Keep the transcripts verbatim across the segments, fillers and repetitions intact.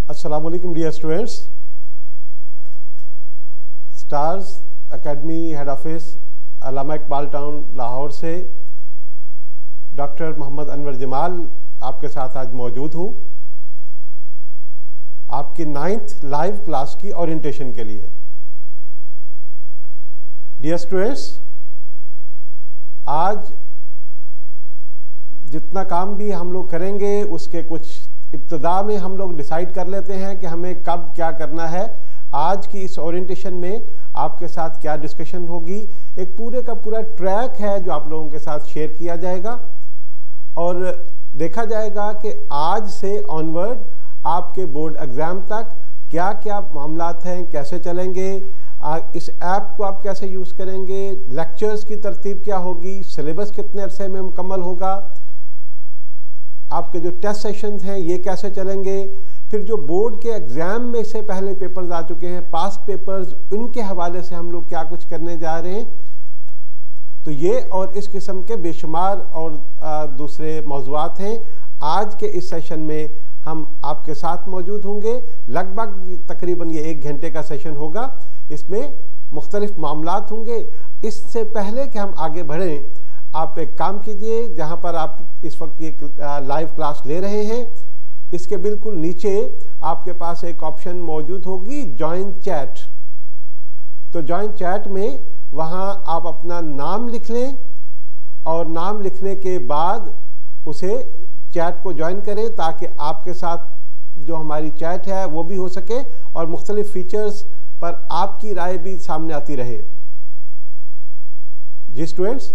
अस्सलाम वालेकुम dear students. Stars academy head office Allama Iqbal Town Lahore से डॉक्टर मोहम्मद अनवर जमाल आपके साथ आज मौजूद हूँ आपकी नाइन्थ लाइव क्लास की ओरिएंटेशन के लिए। डियर स्टूडेंट्स, आज जितना काम भी हम लोग करेंगे उसके कुछ इब्तदा में हम लोग डिसाइड कर लेते हैं कि हमें कब क्या करना है। आज की इस ओरिएंटेशन में आपके साथ क्या डिस्कशन होगी, एक पूरे का पूरा ट्रैक है जो आप लोगों के साथ शेयर किया जाएगा और देखा जाएगा कि आज से ऑनवर्ड आपके बोर्ड एग्ज़ाम तक क्या क्या मामलात हैं, कैसे चलेंगे, इस ऐप को आप कैसे यूज़ करेंगे, लेक्चर्स की तरतीब क्या होगी, सिलेबस कितने अरसे में मुकम्मल होगा, आपके जो टेस्ट सेशंस हैं ये कैसे चलेंगे, फिर जो बोर्ड के एग्ज़ाम में से पहले पेपर्स आ चुके हैं पास्ट पेपर्स, उनके हवाले से हम लोग क्या कुछ करने जा रहे हैं। तो ये और इस किस्म के बेशुमार और आ, दूसरे मौज़ूआत हैं। आज के इस सेशन में हम आपके साथ मौजूद होंगे। लगभग तकरीबन ये एक घंटे का सेशन होगा। इसमें मुख्तलिफ मामलात होंगे। इससे पहले कि हम आगे बढ़ें, आप एक काम कीजिए, जहां पर आप इस वक्त ये लाइव क्लास ले रहे हैं इसके बिल्कुल नीचे आपके पास एक ऑप्शन मौजूद होगी जॉइन चैट। तो जॉइन चैट में वहां आप अपना नाम लिख लें और नाम लिखने के बाद उसे चैट को ज्वाइन करें ताकि आपके साथ जो हमारी चैट है वो भी हो सके और मुख्तलिफ फीचर्स पर आपकी राय भी सामने आती रहे। जी स्टूडेंट्स,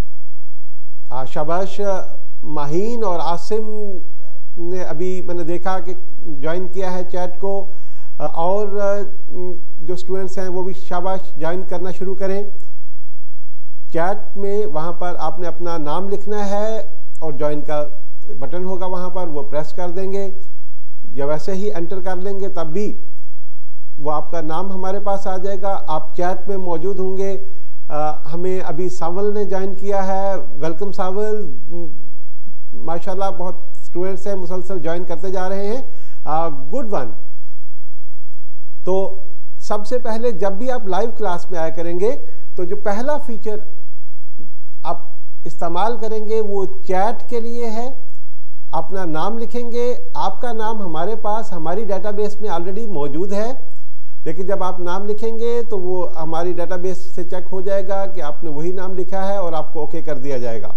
शाबाश माहीन और आसिम ने अभी मैंने देखा कि ज्वाइन किया है चैट को, और जो स्टूडेंट्स हैं वो भी शाबाश ज्वाइन करना शुरू करें। चैट में वहाँ पर आपने अपना नाम लिखना है और ज्वाइन का बटन होगा वहाँ पर, वो प्रेस कर देंगे या वैसे ही एंटर कर लेंगे तब भी वो आपका नाम हमारे पास आ जाएगा। आप चैट में मौजूद होंगे। आ, हमें अभी सावल ने ज्वाइन किया है, वेलकम सावल, माशाल्लाह बहुत स्टूडेंट्स हैं मुसलसल ज्वाइन करते जा रहे हैं, गुड वन। तो सबसे पहले जब भी आप लाइव क्लास में आया करेंगे तो जो पहला फीचर आप इस्तेमाल करेंगे वो चैट के लिए है। अपना नाम लिखेंगे, आपका नाम हमारे पास हमारी डेटाबेस में ऑलरेडी मौजूद है, लेकिन जब आप नाम लिखेंगे तो वो हमारी डेटाबेस से चेक हो जाएगा कि आपने वही नाम लिखा है और आपको ओके कर दिया जाएगा।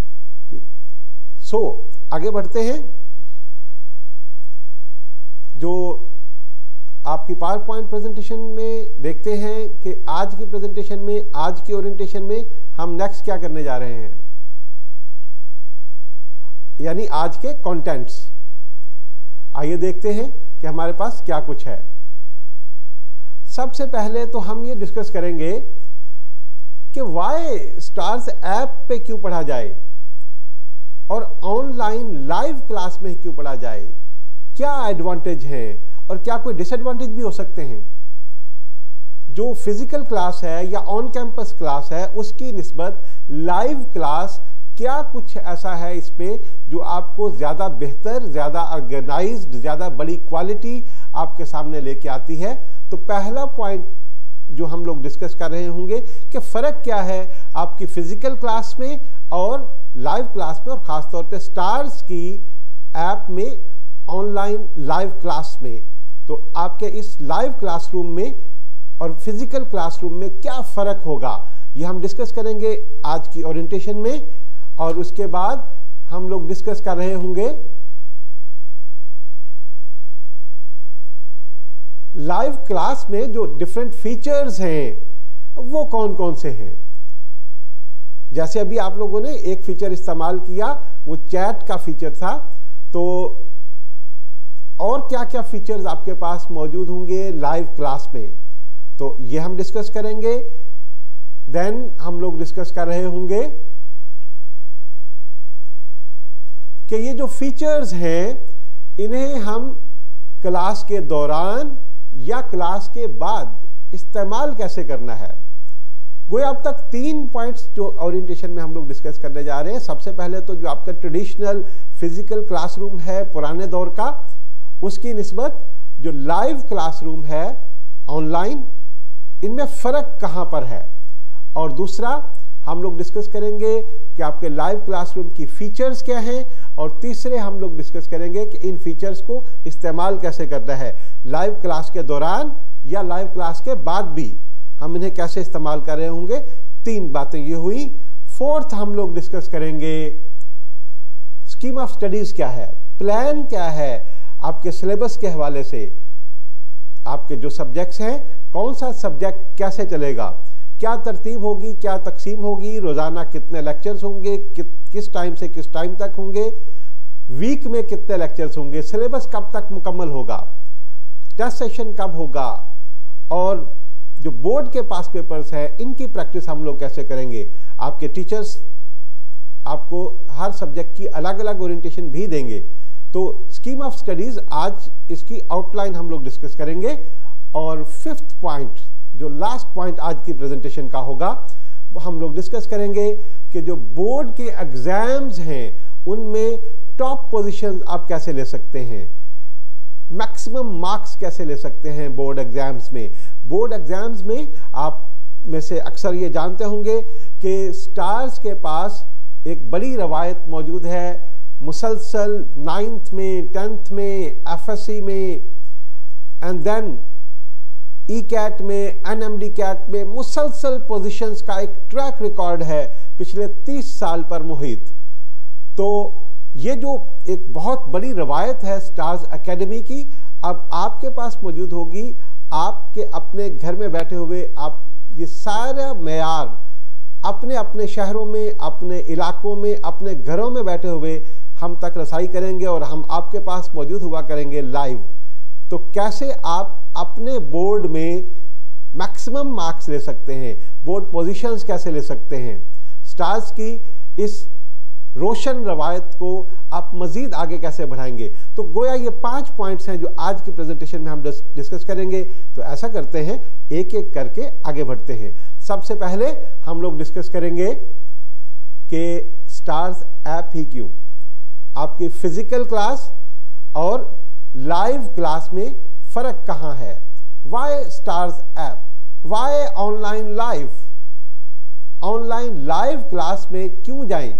सो so, आगे बढ़ते हैं। जो आपकी पावर पॉइंट प्रेजेंटेशन में देखते हैं कि आज की प्रेजेंटेशन में, आज की ओरिएंटेशन में हम नेक्स्ट क्या करने जा रहे हैं, यानी आज के कंटेंट्स। आइए देखते हैं कि हमारे पास क्या कुछ है। सबसे पहले तो हम ये डिस्कस करेंगे कि वाई स्टार्स ऐप पे क्यों पढ़ा जाए और ऑनलाइन लाइव क्लास में क्यों पढ़ा जाए, क्या एडवांटेज हैं और क्या कोई डिसएडवांटेज भी हो सकते हैं। जो फिजिकल क्लास है या ऑन कैंपस क्लास है उसकी निस्बत लाइव क्लास क्या कुछ ऐसा है इसमें जो आपको ज़्यादा बेहतर, ज़्यादा ऑर्गेनाइज्ड, ज़्यादा बड़ी क्वालिटी आपके सामने लेके आती है। तो पहला पॉइंट जो हम लोग डिस्कस कर रहे होंगे कि फ़र्क क्या है आपकी फिजिकल क्लास में और लाइव क्लास में, और ख़ास तौर पे स्टार्स की ऐप में ऑनलाइन लाइव क्लास में। तो आपके इस लाइव क्लासरूम में और फिजिकल क्लासरूम में क्या फ़र्क होगा ये हम डिस्कस करेंगे आज की ओरिएंटेशन में। और उसके बाद हम लोग डिस्कस कर रहे होंगे लाइव क्लास में जो डिफरेंट फीचर्स हैं वो कौन कौन से हैं। जैसे अभी आप लोगों ने एक फीचर इस्तेमाल किया वो चैट का फीचर था, तो और क्या क्या फीचर्स आपके पास मौजूद होंगे लाइव क्लास में, तो ये हम डिस्कस करेंगे। देन हम लोग डिस्कस कर रहे होंगे कि ये जो फीचर्स हैं इन्हें हम क्लास के दौरान या क्लास के बाद इस्तेमाल कैसे करना है। वो अब तक तीन पॉइंट्स जो ओरिएंटेशन में हम लोग डिस्कस करने जा रहे हैं। सबसे पहले तो जो आपका ट्रेडिशनल फिजिकल क्लासरूम है पुराने दौर का, उसकी निस्बत जो लाइव क्लासरूम है ऑनलाइन, इनमें फ़र्क कहाँ पर है, और दूसरा हम लोग डिस्कस करेंगे कि आपके लाइव क्लासरूम की फीचर्स क्या हैं, और तीसरे हम लोग डिस्कस करेंगे कि इन फीचर्स को इस्तेमाल कैसे करना है लाइव क्लास के दौरान या लाइव क्लास के बाद भी हम इन्हें कैसे इस्तेमाल कर रहे होंगे। तीन बातें ये हुई। फोर्थ हम लोग डिस्कस करेंगे स्कीम ऑफ स्टडीज क्या है, प्लान क्या है आपके सिलेबस के हवाले से, आपके जो सब्जेक्ट्स हैं कौन सा सब्जेक्ट कैसे चलेगा, क्या तरतीब होगी, क्या तकसीम होगी, रोजाना कितने लेक्चर्स होंगे, कि, किस टाइम से किस टाइम तक होंगे, वीक में कितने लेक्चर्स होंगे, सिलेबस कब तक मुकम्मल होगा, टेस्ट सेशन कब होगा, और जो बोर्ड के पास पेपर्स हैं इनकी प्रैक्टिस हम लोग कैसे करेंगे। आपके टीचर्स आपको हर सब्जेक्ट की अलग अलग ओरिएंटेशन भी देंगे। तो स्कीम ऑफ स्टडीज आज इसकी आउटलाइन हम लोग डिस्कस करेंगे। और फिफ्थ पॉइंट, जो लास्ट पॉइंट आज की प्रेजेंटेशन का होगा, वो हम लोग डिस्कस करेंगे कि जो बोर्ड के एग्जाम्स हैं उनमें टॉप पोजीशंस आप कैसे ले सकते हैं, मैक्सिमम मार्क्स कैसे ले सकते हैं बोर्ड एग्जाम्स में। बोर्ड एग्जाम्स में आप में से अक्सर ये जानते होंगे कि स्टार्स के पास एक बड़ी रवायत मौजूद है, मुसलसल नाइन्थ में, टेंथ में, एफएससी में, एंड देन ई कैट में, एनएमडी कैट में मुसलसल पोजीशंस का एक ट्रैक रिकॉर्ड है पिछले तीस साल पर मुहित। तो ये जो एक बहुत बड़ी रवायत है स्टार्स एकेडमी की, अब आपके पास मौजूद होगी। आपके अपने घर में बैठे हुए आप ये सारा मेयार अपने अपने शहरों में, अपने इलाकों में, अपने घरों में बैठे हुए हम तक रसाई करेंगे और हम आपके पास मौजूद हुआ करेंगे लाइव। तो कैसे आप अपने बोर्ड में मैक्सिमम मार्क्स ले सकते हैं, बोर्ड पोजीशंस कैसे ले सकते हैं, स्टार्स की इस रोशन रवायत को आप मजीद आगे कैसे बढ़ाएंगे। तो गोया ये पांच पॉइंट्स हैं जो आज की प्रेजेंटेशन में हम डिस्कस करेंगे। तो ऐसा करते हैं, एक एक करके आगे बढ़ते हैं। सबसे पहले हम लोग डिस्कस करेंगे कि स्टार्स ऐप ही क्यों, आपकी फिजिकल क्लास और लाइव क्लास में फर्क कहां है, why Stars app, why online live, online live class में क्यों जाएं,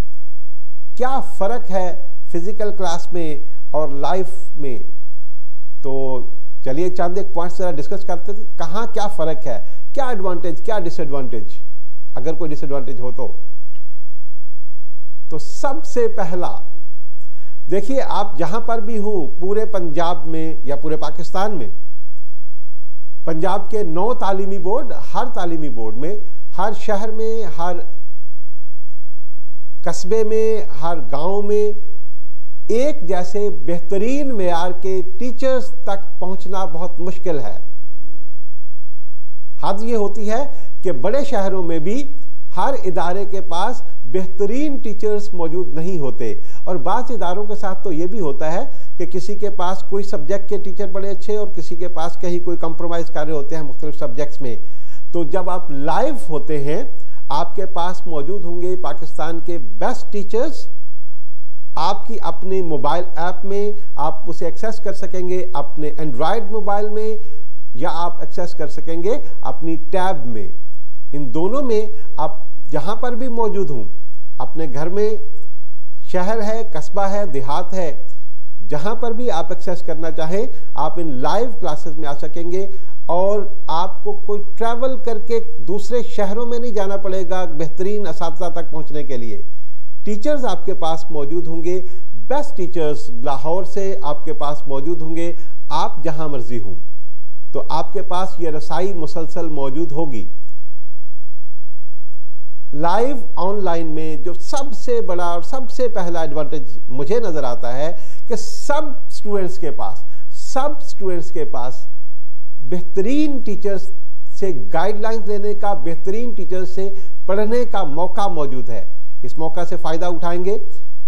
क्या फर्क है फिजिकल क्लास में और लाइव में। तो चलिए चंद एक पॉइंट्स जरा डिस्कस करते थे, कहाँ क्या फर्क है, क्या एडवांटेज क्या डिसएडवांटेज, अगर कोई डिसएडवांटेज हो तो। तो सबसे पहला देखिए, आप जहां पर भी हो पूरे पंजाब में या पूरे पाकिस्तान में, पंजाब के नौ तालीमी बोर्ड, हर तालीमी बोर्ड में, हर शहर में, हर कस्बे में, हर गांव में एक जैसे बेहतरीन मेयार के टीचर्स तक पहुंचना बहुत मुश्किल है। हद ये होती है कि बड़े शहरों में भी हर इदारे के पास बेहतरीन टीचर्स मौजूद नहीं होते, और बाज़ इदारों के साथ तो ये भी होता है कि किसी के पास कोई सब्जेक्ट के टीचर बड़े अच्छे और किसी के पास कहीं कोई कंप्रोमाइज़ कर रहे होते हैं मुख्तलिफ सब्जेक्ट्स में। तो जब आप लाइव होते हैं आपके पास मौजूद होंगे पाकिस्तान के बेस्ट टीचर्स, आपकी अपने मोबाइल ऐप में आप उसे एक्सेस कर सकेंगे, अपने एंड्रॉयड मोबाइल में, या आप एक्सेस कर सकेंगे अपनी टैब में। इन दोनों में आप जहां पर भी मौजूद हों, अपने घर में, शहर है, कस्बा है, देहात है, जहां पर भी आप एक्सेस करना चाहें आप इन लाइव क्लासेस में आ सकेंगे। और आपको कोई ट्रैवल करके दूसरे शहरों में नहीं जाना पड़ेगा बेहतरीन असातिज़ा तक पहुंचने के लिए। टीचर्स आपके पास मौजूद होंगे, बेस्ट टीचर्स लाहौर से आपके पास मौजूद होंगे, आप जहां मर्जी हों तो आपके पास ये रसाई मुसलसल मौजूद होगी। लाइव ऑनलाइन में जो सबसे बड़ा और सबसे पहला एडवांटेज मुझे नजर आता है कि सब स्टूडेंट्स के पास सब स्टूडेंट्स के पास बेहतरीन टीचर्स से गाइडलाइंस लेने का, बेहतरीन टीचर्स से पढ़ने का मौका मौजूद है। इस मौका से फायदा उठाएंगे।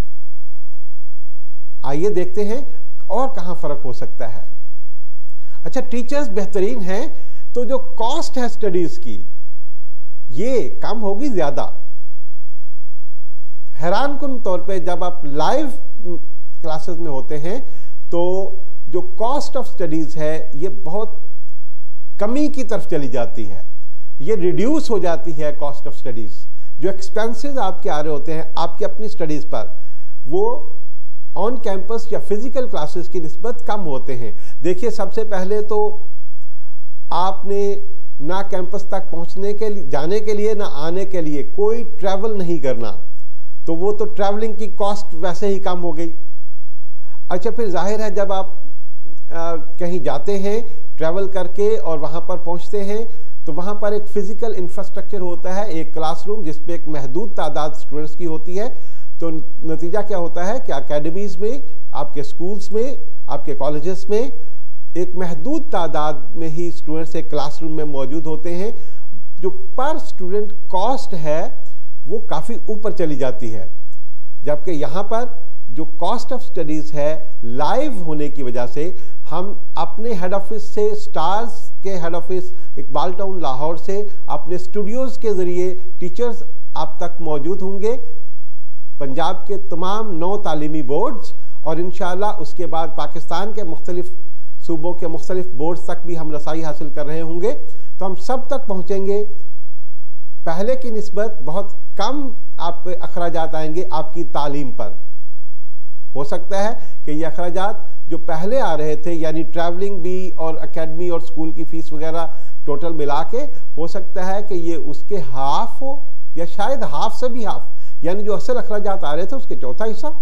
आइए देखते हैं और कहां फर्क हो सकता है। अच्छा, टीचर्स बेहतरीन हैं तो जो कॉस्ट है स्टडीज की ये कम होगी ज्यादा। हैरान कुन तौर पे जब आप लाइव क्लासेस में होते हैं तो जो कॉस्ट ऑफ स्टडीज है ये बहुत कमी की तरफ चली जाती है, ये रिड्यूस हो जाती है कॉस्ट ऑफ स्टडीज। जो एक्सपेंसेस आपके आ रहे होते हैं आपकी अपनी स्टडीज पर, वो ऑन कैंपस या फिजिकल क्लासेस की निस्बत कम होते हैं। देखिए, सबसे पहले तो आपने ना कैंपस तक पहुंचने के लिए, जाने के लिए, ना आने के लिए कोई ट्रैवल नहीं करना, तो वो तो ट्रैवलिंग की कॉस्ट वैसे ही कम हो गई। अच्छा, फिर जाहिर है जब आप आ, कहीं जाते हैं ट्रैवल करके और वहां पर पहुंचते हैं तो वहां पर एक फिजिकल इंफ्रास्ट्रक्चर होता है, एक क्लासरूम जिसपे एक महदूद तादाद स्टूडेंट्स की होती है। तो नतीजा क्या होता है कि एकेडमीज में, आपके स्कूल्स में, आपके कॉलेजेस में एक महदूद तादाद में ही स्टूडेंट्स एक क्लासरूम में मौजूद होते हैं। जो पर स्टूडेंट कॉस्ट है वो काफ़ी ऊपर चली जाती है, जबकि यहाँ पर जो कॉस्ट ऑफ स्टडीज़ है लाइव होने की वजह से हम अपने हेड ऑफिस से, स्टार्स के head office Iqbal Town Lahore से, अपने स्टूडियोज़ के ज़रिए टीचर्स आप तक मौजूद होंगे, पंजाब के तमाम नौ तालीमी बोर्ड्स, और इंशाअल्लाह उसके बाद पाकिस्तान के मुख्तलिफ सूबों के मुख्तलिफ बोर्ड्स तक भी हम रसाई हासिल कर रहे होंगे। तो हम सब तक पहुँचेंगे। पहले की निस्बत बहुत कम आपके अखराजात आएंगे आपकी तालीम पर। हो सकता है कि ये अखराजात जो पहले आ रहे थे, यानी ट्रैवलिंग भी और एकेडमी और स्कूल की फीस वगैरह टोटल मिला के, हो सकता है कि ये उसके हाफ हो या शायद हाफ से भी हाफ, यानी जो असल अखराजात आ रहे थे उसके चौथा हिस्सा।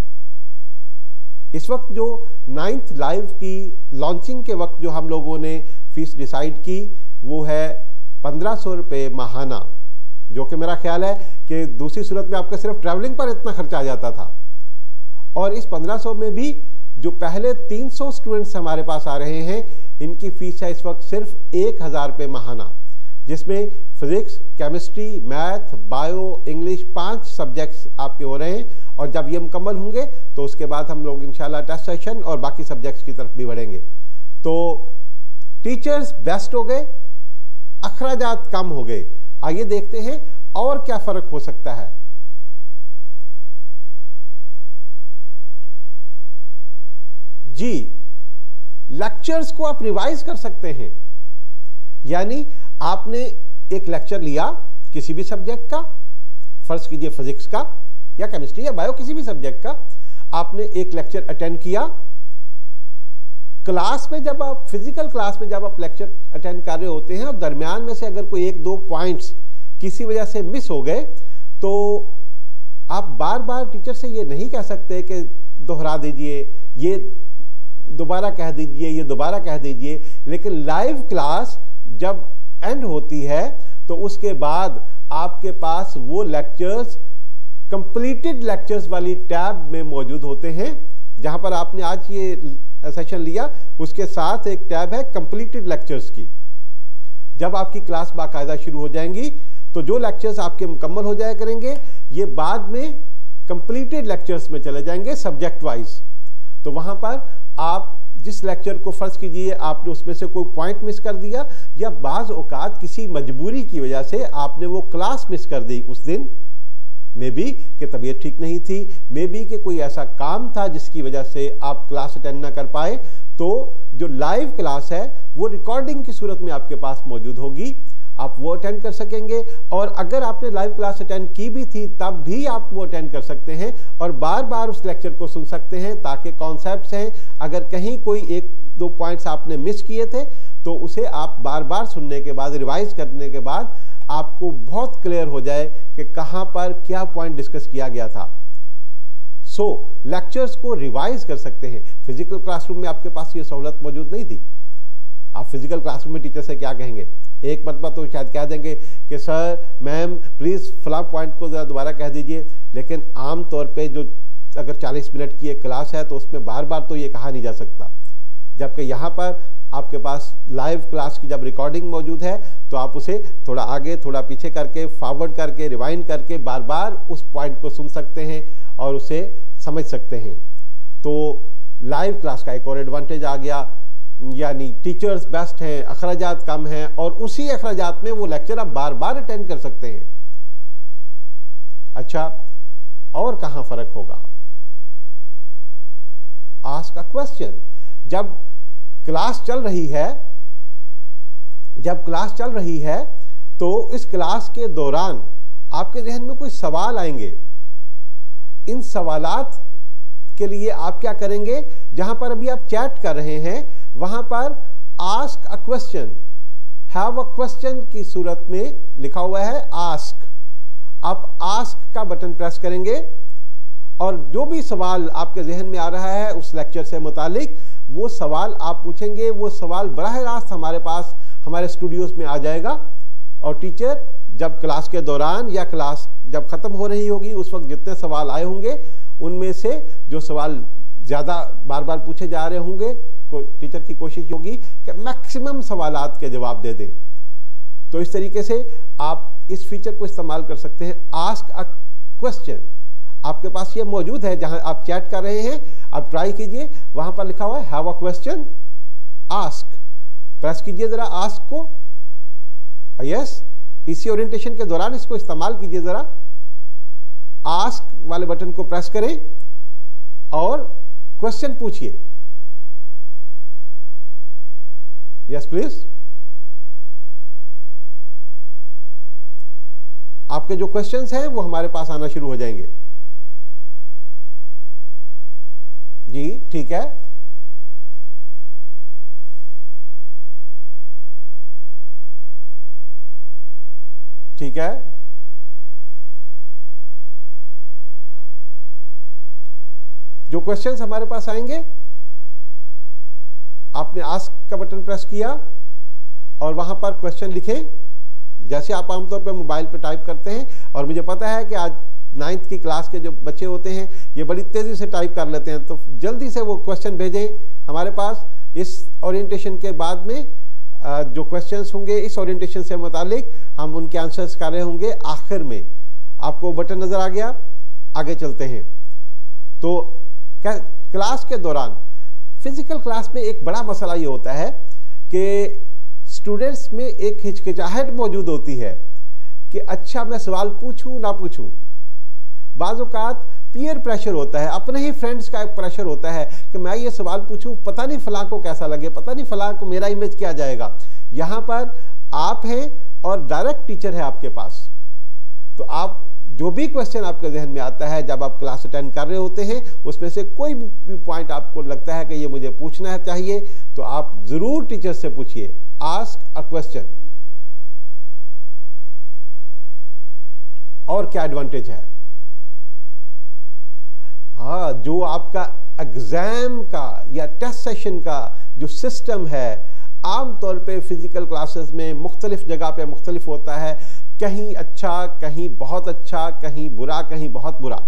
इस वक्त जो नाइन्थ लाइव की लॉन्चिंग के वक्त जो हम लोगों ने फीस डिसाइड की वो है पंद्रह सौ रुपये माहाना, जो कि मेरा ख्याल है कि दूसरी सूरत में आपका सिर्फ ट्रैवलिंग पर इतना खर्चा आ जाता था। और इस पंद्रह सौ में भी जो पहले तीन सौ स्टूडेंट्स हमारे पास आ रहे हैं, इनकी फीस है इस वक्त सिर्फ एक हज़ार रुपये माहाना, जिसमें physics, chemistry, math, bio, English पांच सब्जेक्ट्स आपके हो रहे हैं। और जब ये मुकम्मल होंगे तो उसके बाद हम लोग इंशाल्लाह टेस्ट सेशन और बाकी सब्जेक्ट्स की तरफ भी बढ़ेंगे। तो टीचर्स बेस्ट हो गए, अखराजात कम हो गए। आइए देखते हैं और क्या फर्क हो सकता है। जी, लेक्चर्स को आप रिवाइज कर सकते हैं, यानी आपने एक लेक्चर लिया किसी भी सब्जेक्ट का, फर्ज कीजिए फिजिक्स का या केमिस्ट्री या बायो, किसी भी सब्जेक्ट का आपने एक लेक्चर अटेंड किया। क्लास में जब आप फिजिकल क्लास में जब आप लेक्चर अटेंड कर रहे होते हैं और दरमियान में से अगर कोई एक दो पॉइंट्स किसी वजह से मिस हो गए, तो आप बार बार टीचर से ये नहीं कह सकते कि दोहरा दीजिए, ये दोबारा कह दीजिए, ये दोबारा कह दीजिए। लेकिन लाइव क्लास जब एंड होती है तो उसके बाद आपके पास वो लेक्चर्स कंप्लीटेड लेक्चर्स वाली टैब में मौजूद होते हैं। जहां पर आपने आज ये सेशन लिया उसके साथ एक टैब है कंप्लीटेड लेक्चर्स की। जब आपकी क्लास बाकायदा शुरू हो जाएंगी तो जो लेक्चर्स आपके मुकम्मल हो जाया करेंगे, ये बाद में कंप्लीटेड लेक्चर्स में चले जाएंगे सब्जेक्ट वाइज। तो वहां पर आप जिस लेक्चर को फर्ज कीजिए आपने उसमें से कोई पॉइंट मिस कर दिया, या बाज औकात किसी मजबूरी की वजह से आपने वो क्लास मिस कर दी उस दिन, मे बी कि तबीयत ठीक नहीं थी, मे बी कि कोई ऐसा काम था जिसकी वजह से आप क्लास अटेंड ना कर पाए, तो जो लाइव क्लास है वो रिकॉर्डिंग की सूरत में आपके पास मौजूद होगी, आप वो अटेंड कर सकेंगे। और अगर आपने लाइव क्लास अटेंड की भी थी तब भी आप वो अटेंड कर सकते हैं और बार बार उस लेक्चर को सुन सकते हैं, ताकि कॉन्सेप्ट्स हैं, अगर कहीं कोई एक दो पॉइंट्स आपने मिस किए थे तो उसे आप बार बार सुनने के बाद, रिवाइज करने के बाद आपको बहुत क्लियर हो जाए कि कहाँ पर क्या पॉइंट डिस्कस किया गया था। सो so, लेक्चर्स को रिवाइज कर सकते हैं। फिजिकल क्लासरूम में आपके पास ये सहूलत मौजूद नहीं थी। आप फिजिकल क्लासरूम में टीचर से क्या कहेंगे? एक मरतबा तो शायद कह देंगे कि सर, मैम, प्लीज़ फला पॉइंट को ज़रा दोबारा कह दीजिए। लेकिन आम तौर पे जो अगर चालीस मिनट की एक क्लास है तो उसमें बार बार तो ये कहा नहीं जा सकता। जबकि यहाँ पर आपके पास लाइव क्लास की जब रिकॉर्डिंग मौजूद है तो आप उसे थोड़ा आगे थोड़ा पीछे करके, फॉरवर्ड करके, रिवाइंड करके बार बार उस पॉइंट को सुन सकते हैं और उसे समझ सकते हैं। तो लाइव क्लास का एक और एडवांटेज आ गया, यानी टीचर्स बेस्ट हैं, अखराजात कम हैं और उसी अखराजात में वो लेक्चर आप बार बार अटेंड कर सकते हैं। अच्छा, और कहाँ फर्क होगा? Ask a question. जब क्लास चल रही है, जब क्लास चल रही है तो इस क्लास के दौरान आपके जहन में कोई सवाल आएंगे। इन सवालात के लिए आप क्या करेंगे, जहां पर अभी आप चैट कर रहे हैं वहां पर ask a question, have a question की सूरत में लिखा हुआ है आस्क। आप आस्क का बटन प्रेस करेंगे और जो भी सवाल आपके जहन में आ रहा है उस लेक्चर से मुतालिक वो सवाल आप पूछेंगे। वो सवाल बराह रास्त हमारे पास हमारे स्टूडियोज में आ जाएगा और टीचर जब क्लास के दौरान या क्लास जब ख़त्म हो रही होगी उस वक्त जितने सवाल आए होंगे उनमें से जो सवाल ज़्यादा बार बार पूछे जा रहे होंगे, को टीचर की कोशिश होगी कि मैक्सिमम सवालात के जवाब दे दें। तो इस तरीके से आप इस फीचर को इस्तेमाल कर सकते हैं, आस्क अ क्वेश्चन। आपके पास ये मौजूद है जहां आप चैट कर रहे हैं, आप ट्राई कीजिए, वहां पर लिखा हुआ है have a question ask, press कीजिए जरा आस्क को। यस, इसी ओरिएंटेशन के दौरान इसको इस्तेमाल कीजिए, जरा आस्क वाले बटन को प्रेस करें और क्वेश्चन पूछिए। यस प्लीज, आपके जो क्वेश्चंस हैं वो हमारे पास आना शुरू हो जाएंगे। जी ठीक है, ठीक है, जो क्वेश्चंस हमारे पास आएंगे, आपने आस्क का बटन प्रेस किया और वहां पर क्वेश्चन लिखें, जैसे आप आमतौर पर मोबाइल पे टाइप करते हैं। और मुझे पता है कि आज नाइन्थ की क्लास के जो बच्चे होते हैं ये बड़ी तेजी से टाइप कर लेते हैं, तो जल्दी से वो क्वेश्चन भेजें हमारे पास। इस ओरिएंटेशन के बाद में जो क्वेश्चंस होंगे इस ओरिएंटेशन से मुतालिक हम उनके आंसर्स कर रहे होंगे आखिर में। आपको बटन नजर आ गया, आगे चलते हैं। तो क्लास के दौरान, फिजिकल क्लास में एक बड़ा मसला ये होता है कि स्टूडेंट्स में एक हिचकिचाहट मौजूद होती है कि अच्छा मैं सवाल पूछूं ना पूछूं। बाज़ औक़ात पीयर प्रेशर होता है, अपने ही फ्रेंड्स का एक प्रेशर होता है कि मैं ये सवाल पूछूं, पता नहीं फलां को कैसा लगे, पता नहीं फलां को मेरा इमेज क्या जाएगा। यहाँ पर आप हैं और डायरेक्ट टीचर है आपके पास, तो आप जो भी क्वेश्चन आपके जहन में आता है जब आप क्लास अटेंड कर रहे होते हैं उसमें से कोई भी पॉइंट आपको लगता है कि ये मुझे पूछना है चाहिए, तो आप जरूर टीचर से पूछिए, आस्क अ क्वेश्चन। और क्या एडवांटेज है, हाँ, जो आपका एग्जाम का या टेस्ट सेशन का जो सिस्टम है आमतौर पे फिजिकल क्लासेस में मुख्तलिफ जगह पे मुख्तलिफ होता है, कहीं अच्छा, कहीं बहुत अच्छा, कहीं बुरा, कहीं बहुत बुरा।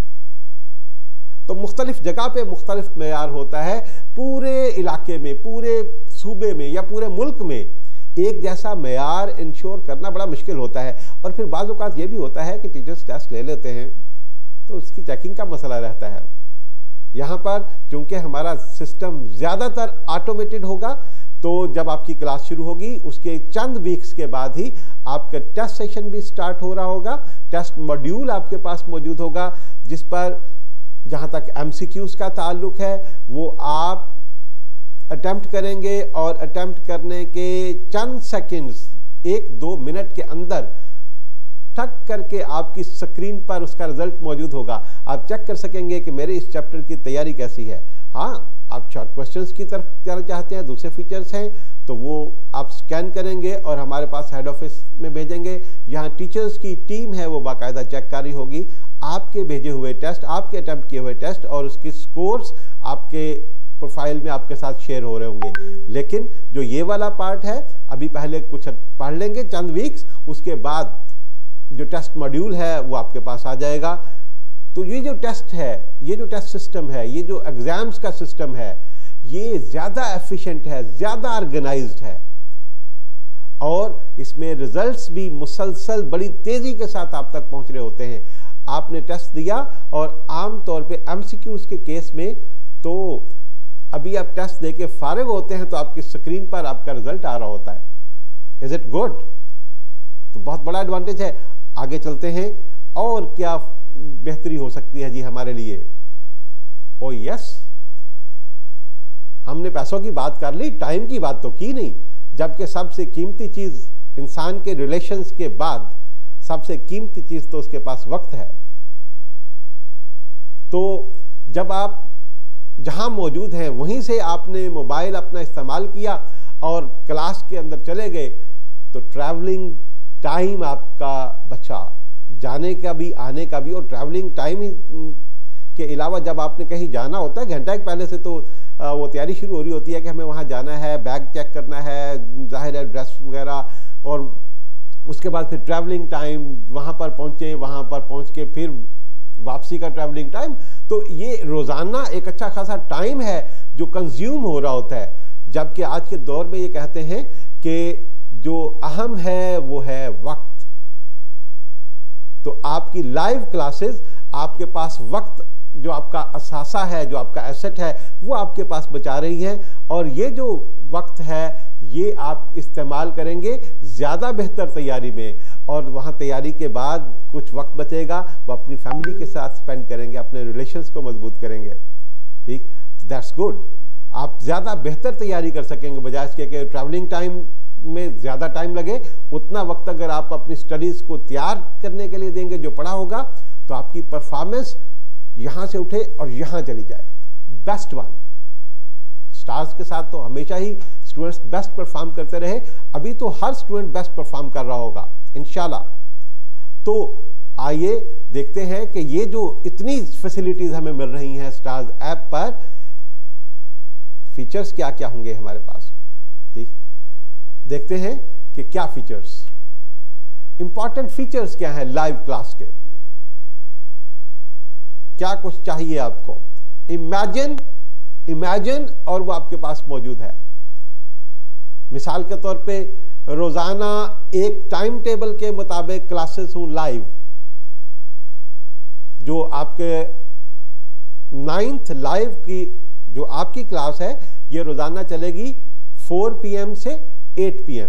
तो मुख्तलिफ जगह पे मुख्तलिफ मेयार होता है। पूरे इलाके में, पूरे सूबे में या पूरे मुल्क में एक जैसा मेयार इंश्योर करना बड़ा मुश्किल होता है। और फिर बाज़ औक़ात ये भी होता है कि टीचर्स टेस्ट ले लेते हैं तो उसकी चेकिंग का मसला रहता है। यहाँ पर चूंकि हमारा सिस्टम ज़्यादातर ऑटोमेटेड होगा, तो जब आपकी क्लास शुरू होगी उसके चंद वीक्स के बाद ही आपका टेस्ट सेशन भी स्टार्ट हो रहा होगा। टेस्ट मॉड्यूल आपके पास मौजूद होगा जिस पर जहाँ तक एमसीक्यूज़ का ताल्लुक है वो आप अटेम्प्ट करेंगे और अटेम्प्ट करने के चंद सेकंड्स, एक दो मिनट के अंदर ठक करके आपकी स्क्रीन पर उसका रिजल्ट मौजूद होगा। आप चेक कर सकेंगे कि मेरे इस चैप्टर की तैयारी कैसी है। हाँ, आप शॉर्ट क्वेश्चंस की तरफ जाना चाहते हैं, दूसरे फीचर्स हैं, तो वो आप स्कैन करेंगे और हमारे पास हेड ऑफिस में भेजेंगे। यहाँ टीचर्स की टीम है वो बाकायदा चेक कर रही होगी आपके भेजे हुए टेस्ट, आपके अटेम्प्ट किए हुए टेस्ट और उसके स्कोर्स आपके प्रोफाइल में आपके साथ शेयर हो रहे होंगे। लेकिन जो ये वाला पार्ट है अभी पहले कुछ पढ़ लेंगे चंद वीक्स, उसके बाद जो टेस्ट मॉड्यूल है वो आपके पास आ जाएगा। तो ये जो टेस्ट है, ये जो टेस्ट सिस्टम है, ये जो एग्जाम्स का सिस्टम है, ये ज़्यादा एफिशिएंट है, ज़्यादा ऑर्गेनाइज्ड है और इसमें रिजल्ट्स भी मुसलसल बड़ी तेज़ी के साथ आप तक पहुंच रहे होते हैं। आपने टेस्ट दिया और आम तौर पे एमसीक्यूज़ के केस में तो अभी आप टेस्ट देके फारिग होते हैं तो आपकी स्क्रीन पर आपका रिजल्ट आ रहा होता है। Is it good? तो बहुत बड़ा एडवांटेज है। आगे चलते हैं और क्या बेहतरी हो सकती है जी हमारे लिए। ओ यस, हमने पैसों की बात कर ली, टाइम की बात तो की नहीं, जबकि सबसे कीमती चीज इंसान के रिलेशंस के बाद सबसे कीमती चीज तो उसके पास वक्त है। तो जब आप जहां मौजूद हैं वहीं से आपने मोबाइल अपना इस्तेमाल किया और क्लास के अंदर चले गए, तो ट्रैवलिंग टाइम आपका बचा, जाने का भी आने का भी। और ट्रैवलिंग टाइम के अलावा जब आपने कहीं जाना होता है, घंटा एक पहले से तो वो तैयारी शुरू हो रही होती है कि हमें वहाँ जाना है, बैग चेक करना है, जाहिर है ड्रेस वगैरह, और उसके बाद फिर ट्रैवलिंग टाइम, वहाँ पर पहुँचे, वहाँ पर पहुँच के फिर वापसी का ट्रैवलिंग टाइम। तो ये रोज़ाना एक अच्छा खासा टाइम है जो कंज्यूम हो रहा होता है। जबकि आज के दौर में ये कहते हैं कि जो अहम है वो है वक्त। तो आपकी लाइव क्लासेस आपके पास वक्त, जो आपका असासा है, जो आपका एसेट है, वो आपके पास बचा रही है। और ये जो वक्त है ये आप इस्तेमाल करेंगे ज़्यादा बेहतर तैयारी में, और वहाँ तैयारी के बाद कुछ वक्त बचेगा वो अपनी फैमिली के साथ स्पेंड करेंगे, अपने रिलेशंस को मजबूत करेंगे। ठीक, दैट्स गुड। आप ज़्यादा बेहतर तैयारी कर सकेंगे, बजाय इसके कि ट्रैवलिंग टाइम में ज़्यादा टाइम लगे। उतना वक्त अगर आप अपनी स्टडीज़ को तैयार करने के लिए देंगे, जो पढ़ा होगा, तो आपकी परफॉर्मेंस यहाँ से उठे और यहाँ चली जाए, बेस्ट वन। स्टार्स के साथ तो हमेशा ही स्टूडेंट्स बेस्ट परफॉर्म करते रहे, अभी तो हर स्टूडेंट बेस्ट परफॉर्म कर रहा होगा इंशाल्लाह। तो आइए देखते हैं कि ये जो इतनी फैसिलिटीज हमें मिल रही हैं स्टार्स ऐप पर, फीचर्स क्या क्या होंगे हमारे पास। ठीक, देखते हैं कि क्या फीचर्स, इंपॉर्टेंट फीचर्स क्या है लाइव क्लास के, क्या कुछ चाहिए आपको। इमेजिन इमेजिन और वो आपके पास मौजूद है। मिसाल के तौर पे रोजाना एक टाइम टेबल के मुताबिक क्लासेस हों लाइव, जो आपके नाइन्थ लाइव की जो आपकी क्लास है ये रोजाना चलेगी फोर पी एम से एट पी एम।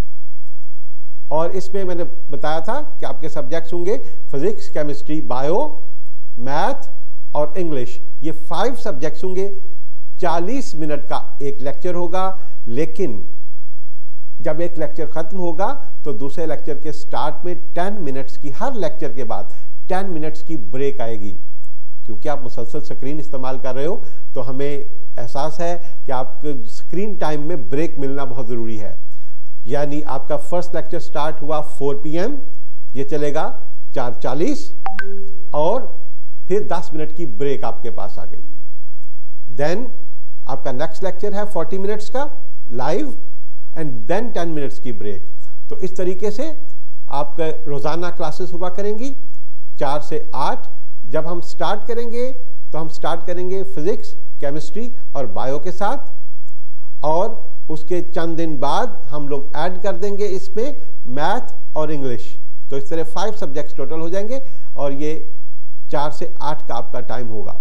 और इसमें मैंने बताया था कि आपके सब्जेक्ट्स होंगे फिजिक्स, केमिस्ट्री, बायो, मैथ और इंग्लिश। ये फाइव सब्जेक्ट्स होंगे। चालीस मिनट का एक लेक्चर होगा, लेकिन जब एक लेक्चर खत्म होगा तो दूसरे लेक्चर के स्टार्ट में टेन मिनट्स की, हर लेक्चर के बाद टेन मिनट्स की ब्रेक आएगी। क्योंकि आप मुसलसल स्क्रीन इस्तेमाल कर रहे हो तो हमें एहसास है कि आपको स्क्रीन टाइम में ब्रेक मिलना बहुत ज़रूरी है। यानी आपका फर्स्ट लेक्चर स्टार्ट हुआ फोर पी एम, ये चलेगा चार चालीस, और फिर दस मिनट की ब्रेक आपके पास आ गई। देन आपका नेक्स्ट लेक्चर है फोर्टी मिनट्स का live, and then ten minutes की ब्रेक। तो इस तरीके से आपका रोज़ाना क्लासेस हुआ करेंगी चार से आठ। जब हम स्टार्ट करेंगे तो हम स्टार्ट करेंगे फिजिक्स, केमिस्ट्री और बायो के साथ, और उसके चंद दिन बाद हम लोग ऐड कर देंगे इसमें मैथ और इंग्लिश। तो इस तरह फाइव सब्जेक्ट्स टोटल हो जाएंगे, और ये चार से आठ का आपका टाइम होगा।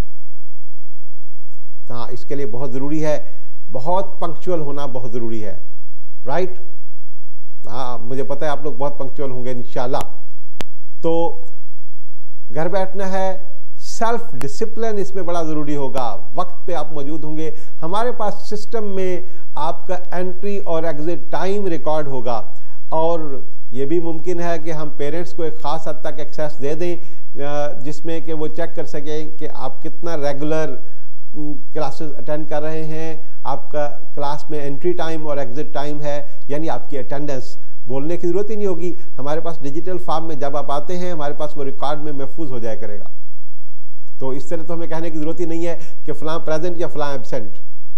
हाँ, इसके लिए बहुत ज़रूरी है, बहुत पंक्चुअल होना बहुत ज़रूरी है, राइट। हाँ, मुझे पता है आप लोग बहुत पंक्चुअल होंगे इंशाल्लाह। तो घर बैठना है, सेल्फ डिसिप्लिन इसमें बड़ा ज़रूरी होगा, वक्त पे आप मौजूद होंगे। हमारे पास सिस्टम में आपका एंट्री और एग्जिट टाइम रिकॉर्ड होगा, और ये भी मुमकिन है कि हम पेरेंट्स को एक ख़ास हद तक एक्सेस दे दें जिसमें कि वो चेक कर सकें कि आप कितना रेगुलर क्लासेस अटेंड कर रहे हैं, आपका क्लास में एंट्री टाइम और एग्जिट टाइम है, यानी आपकी अटेंडेंस। बोलने की ज़रूरत ही नहीं होगी, हमारे पास डिजिटल फॉर्म में जब आप आते हैं हमारे पास वो रिकॉर्ड में महफूज हो जाया करेगा। तो इस तरह तो हमें कहने की ज़रूरत ही नहीं है कि फ़लाँ प्रेजेंट या फ़लाँ एब्सेंट।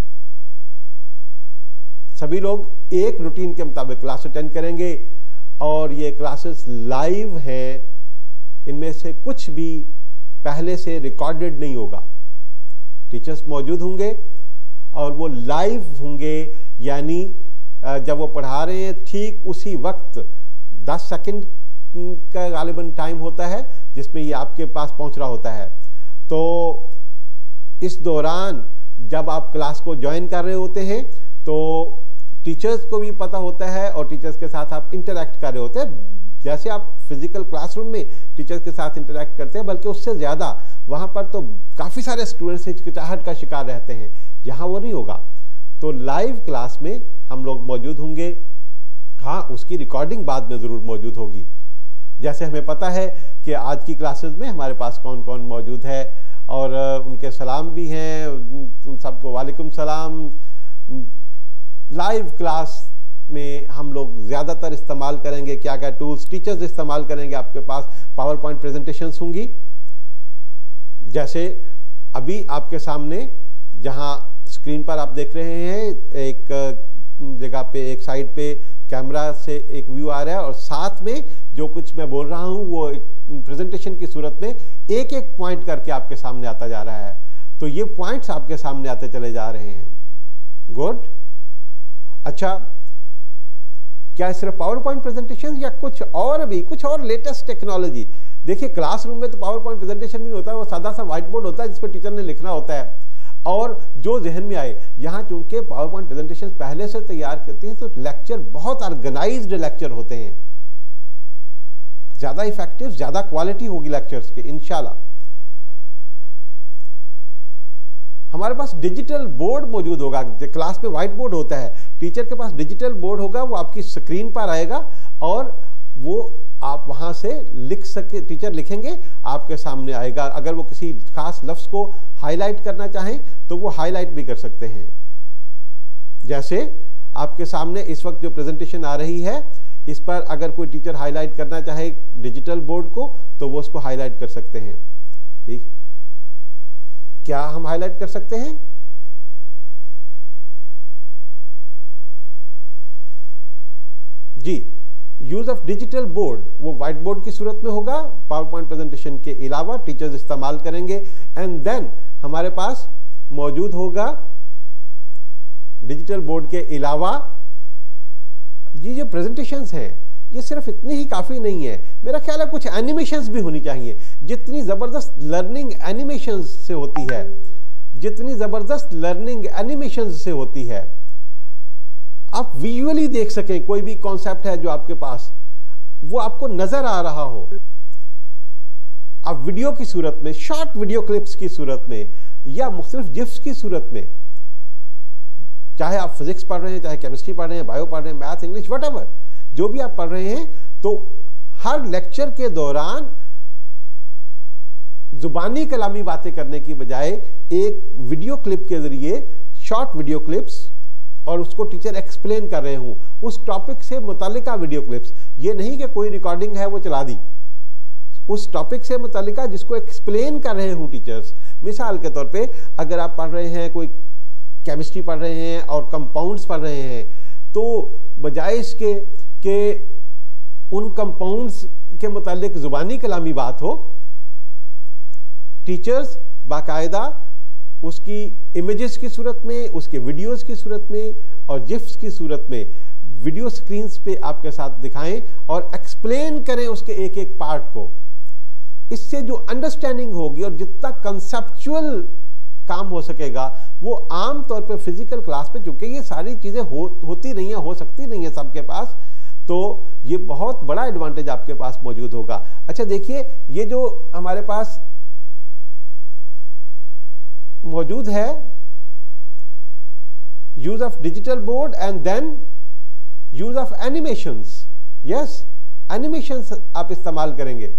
सभी लोग एक रूटीन के मुताबिक क्लास अटेंड करेंगे, और ये क्लासेस लाइव हैं, इनमें से कुछ भी पहले से रिकॉर्डेड नहीं होगा। टीचर्स मौजूद होंगे और वो लाइव होंगे, यानी जब वो पढ़ा रहे हैं ठीक उसी वक्त दस सेकंड का गालिबन टाइम होता है जिसमें ये आपके पास पहुंच रहा होता है। तो इस दौरान जब आप क्लास को ज्वाइन कर रहे होते हैं तो टीचर्स को भी पता होता है, और टीचर्स के साथ आप इंटरेक्ट कर रहे होते हैं जैसे आप फिजिकल क्लासरूम में टीचर्स के साथ इंटरेक्ट करते हैं, बल्कि उससे ज़्यादा। वहाँ पर तो काफ़ी सारे स्टूडेंट्स हिचकिचाहट का शिकार रहते हैं, यहाँ वो नहीं होगा। तो लाइव क्लास में हम लोग मौजूद होंगे। हाँ, उसकी रिकॉर्डिंग बाद में ज़रूर मौजूद होगी। जैसे हमें पता है कि आज की क्लासेस में हमारे पास कौन कौन मौजूद है और उनके सलाम भी हैं, सबको वालेकुम सलाम। लाइव क्लास में हम लोग ज़्यादातर इस्तेमाल करेंगे क्या क्या टूल्स, टीचर्स इस्तेमाल करेंगे। आपके पास पावर पॉइंट प्रेजेंटेशंस होंगी, जैसे अभी आपके सामने जहां स्क्रीन पर आप देख रहे हैं, एक जगह पे एक साइड पे कैमरा से एक व्यू आ रहा है और साथ में जो कुछ मैं बोल रहा हूं वो एक प्रेजेंटेशन की सूरत में एक एक पॉइंट करके आपके सामने आता जा रहा है। तो ये पॉइंट्स आपके सामने आते चले जा रहे हैं। गुड। अच्छा, क्या सिर्फ पावर पॉइंट प्रेजेंटेशन या कुछ और भी, कुछ और लेटेस्ट टेक्नोलॉजी? देखिए, क्लासरूम में तो पावर पॉइंट प्रेजेंटेशन भी होता है, वो सादा सा व्हाइट बोर्ड होता है जिस पर टीचर ने लिखना होता है और जो जहन में आए। यहाँ चूंकि पावर पॉइंट प्रेजेंटेशन पहले से तैयार करते हैं तो लेक्चर बहुत ऑर्गेनाइज्ड लेक्चर होते हैं, ज्यादा इफेक्टिव, ज्यादा क्वालिटी होगी लेक्चर्स के इंशाल्लाह। हमारे पास डिजिटल बोर्ड मौजूद होगा। क्लास में व्हाइट बोर्ड होता है, टीचर के पास डिजिटल बोर्ड होगा, वो आपकी स्क्रीन पर आएगा और वो आप वहां से लिख सके, टीचर लिखेंगे आपके सामने आएगा। अगर वो किसी खास लफ्ज को हाईलाइट करना चाहें तो वो हाईलाइट भी कर सकते हैं। जैसे आपके सामने इस वक्त जो प्रेजेंटेशन आ रही है, इस पर अगर कोई टीचर हाईलाइट करना चाहे डिजिटल बोर्ड को तो वो उसको हाईलाइट कर सकते हैं। ठीक, क्या हम हाईलाइट कर सकते हैं? जी, यूज ऑफ डिजिटल बोर्ड, वो व्हाइट बोर्ड की सूरत में होगा। पावर पॉइंट प्रेजेंटेशन के अलावा टीचर्स इस्तेमाल करेंगे। एंड देन हमारे पास मौजूद होगा डिजिटल बोर्ड के अलावा ये जो प्रेजेंटेशंस हैं ये सिर्फ इतनी ही काफी नहीं है। मेरा ख्याल है कुछ एनिमेशंस भी होनी चाहिए। जितनी जबरदस्त लर्निंग एनिमेशंस से होती है, जितनी जबरदस्त लर्निंग एनिमेशंस से होती है, आप विजुअली देख सकें कोई भी कॉन्सेप्ट है जो आपके पास, वो आपको नजर आ रहा हो, आप वीडियो की सूरत में, शॉर्ट वीडियो क्लिप्स की सूरत में या मुख्तलिफ जिफ्स की सूरत में, चाहे आप फिजिक्स पढ़ रहे हैं, चाहे केमिस्ट्री पढ़ रहे हैं, बायो पढ़ रहे हैं, मैथ, इंग्लिश, व्हाटएवर, जो भी आप पढ़ रहे हैं, तो हर लेक्चर के दौरान जुबानी कलामी बातें करने की बजाय एक वीडियो क्लिप के जरिए, शॉर्ट वीडियो क्लिप्स, और उसको टीचर एक्सप्लेन कर रहे हूं उस टॉपिक से मुतालिका वीडियो क्लिप्स। ये नहीं कि कोई रिकॉर्डिंग है वो चला दी, उस टॉपिक से मुतालिका जिसको एक्सप्लेन कर रहे हूं टीचर्स। मिसाल के तौर पे अगर आप पढ़ रहे हैं, कोई केमिस्ट्री पढ़ रहे हैं और कंपाउंड्स पढ़ रहे हैं, तो बजाय इसके कि उन कंपाउंड्स के मुतालिक जुबानी कलामी बात हो, टीचर्स बाकायदा उसकी इमेजेस की सूरत में, उसके वीडियोस की सूरत में और जिफ्स की सूरत में वीडियो स्क्रीन्स पे आपके साथ दिखाएं और एक्सप्लेन करें उसके एक एक पार्ट को। इससे जो अंडरस्टैंडिंग होगी और जितना कंसेप्चुअल काम हो सकेगा वो आम तौर पे फिजिकल क्लास पे, चूंकि ये सारी चीजें हो होती नहीं है, हो सकती नहीं है सबके पास, तो ये बहुत बड़ा एडवांटेज आपके पास मौजूद होगा। अच्छा देखिए, ये जो हमारे पास मौजूद है, use of digital board and then use of animations. Yes, animations आप इस्तेमाल करेंगे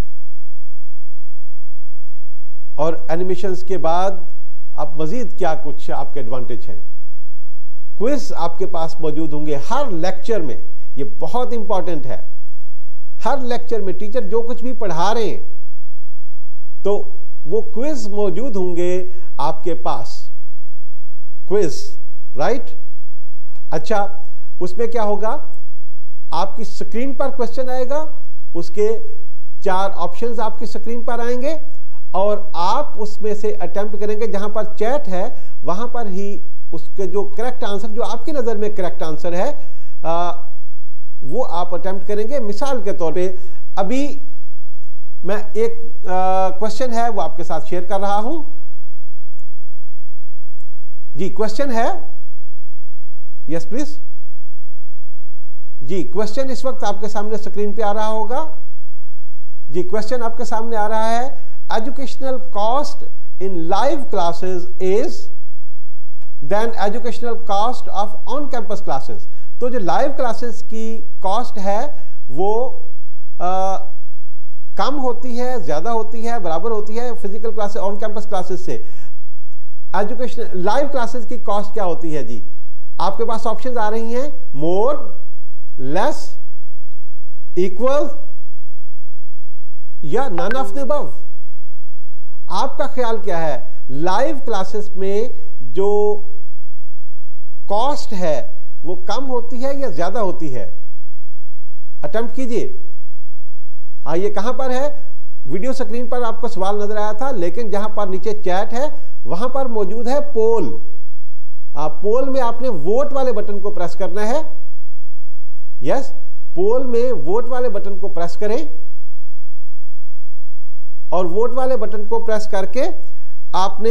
और एनिमेशंस के बाद आप मजीद क्या कुछ आपके एडवांटेज हैं। क्विज आपके पास मौजूद होंगे हर लेक्चर में, ये बहुत इंपॉर्टेंट है। हर लेक्चर में टीचर जो कुछ भी पढ़ा रहे हैं तो वो क्विज मौजूद होंगे आपके पास। Quiz, right? अच्छा, उसमें क्या होगा, आपकी स्क्रीन पर क्वेश्चन आएगा, उसके चार ऑप्शंस आपकी स्क्रीन पर आएंगे और आप उसमें से अटेम्प्ट करेंगे। जहां पर चैट है वहां पर ही उसके जो करेक्ट आंसर, जो आपकी नजर में करेक्ट आंसर है, आ, वो आप अटेम्प्ट करेंगे। मिसाल के तौर पे अभी मैं एक क्वेश्चन है वो आपके साथ शेयर कर रहा हूं। जी, क्वेश्चन है, यस प्लीज। जी, क्वेश्चन इस वक्त आपके सामने स्क्रीन पे आ रहा होगा। जी, क्वेश्चन आपके सामने आ रहा है, educational cost in live classes is than educational cost of on campus classes. तो जो लाइव क्लासेस की कॉस्ट है वो आ, कम होती है, ज्यादा होती है, बराबर होती है physical classes on campus classes से। एजुकेशन लाइव क्लासेस की कॉस्ट क्या होती है जी? आपके पास ऑप्शंस आ रही हैं, मोर, लेस, इक्वल या नन ऑफ द अबव। आपका ख्याल क्या है? लाइव क्लासेस में जो कॉस्ट है वो कम होती है या ज्यादा होती है? अटेम्प्ट कीजिए। हाँ, ये कहां पर है? वीडियो स्क्रीन पर आपको सवाल नजर आया था, लेकिन जहां पर नीचे चैट है वहां पर मौजूद है पोल। आप पोल में आपने वोट वाले बटन को प्रेस करना है। यस, पोल में वोट वाले बटन को प्रेस करें और वोट वाले बटन को प्रेस करके आपने,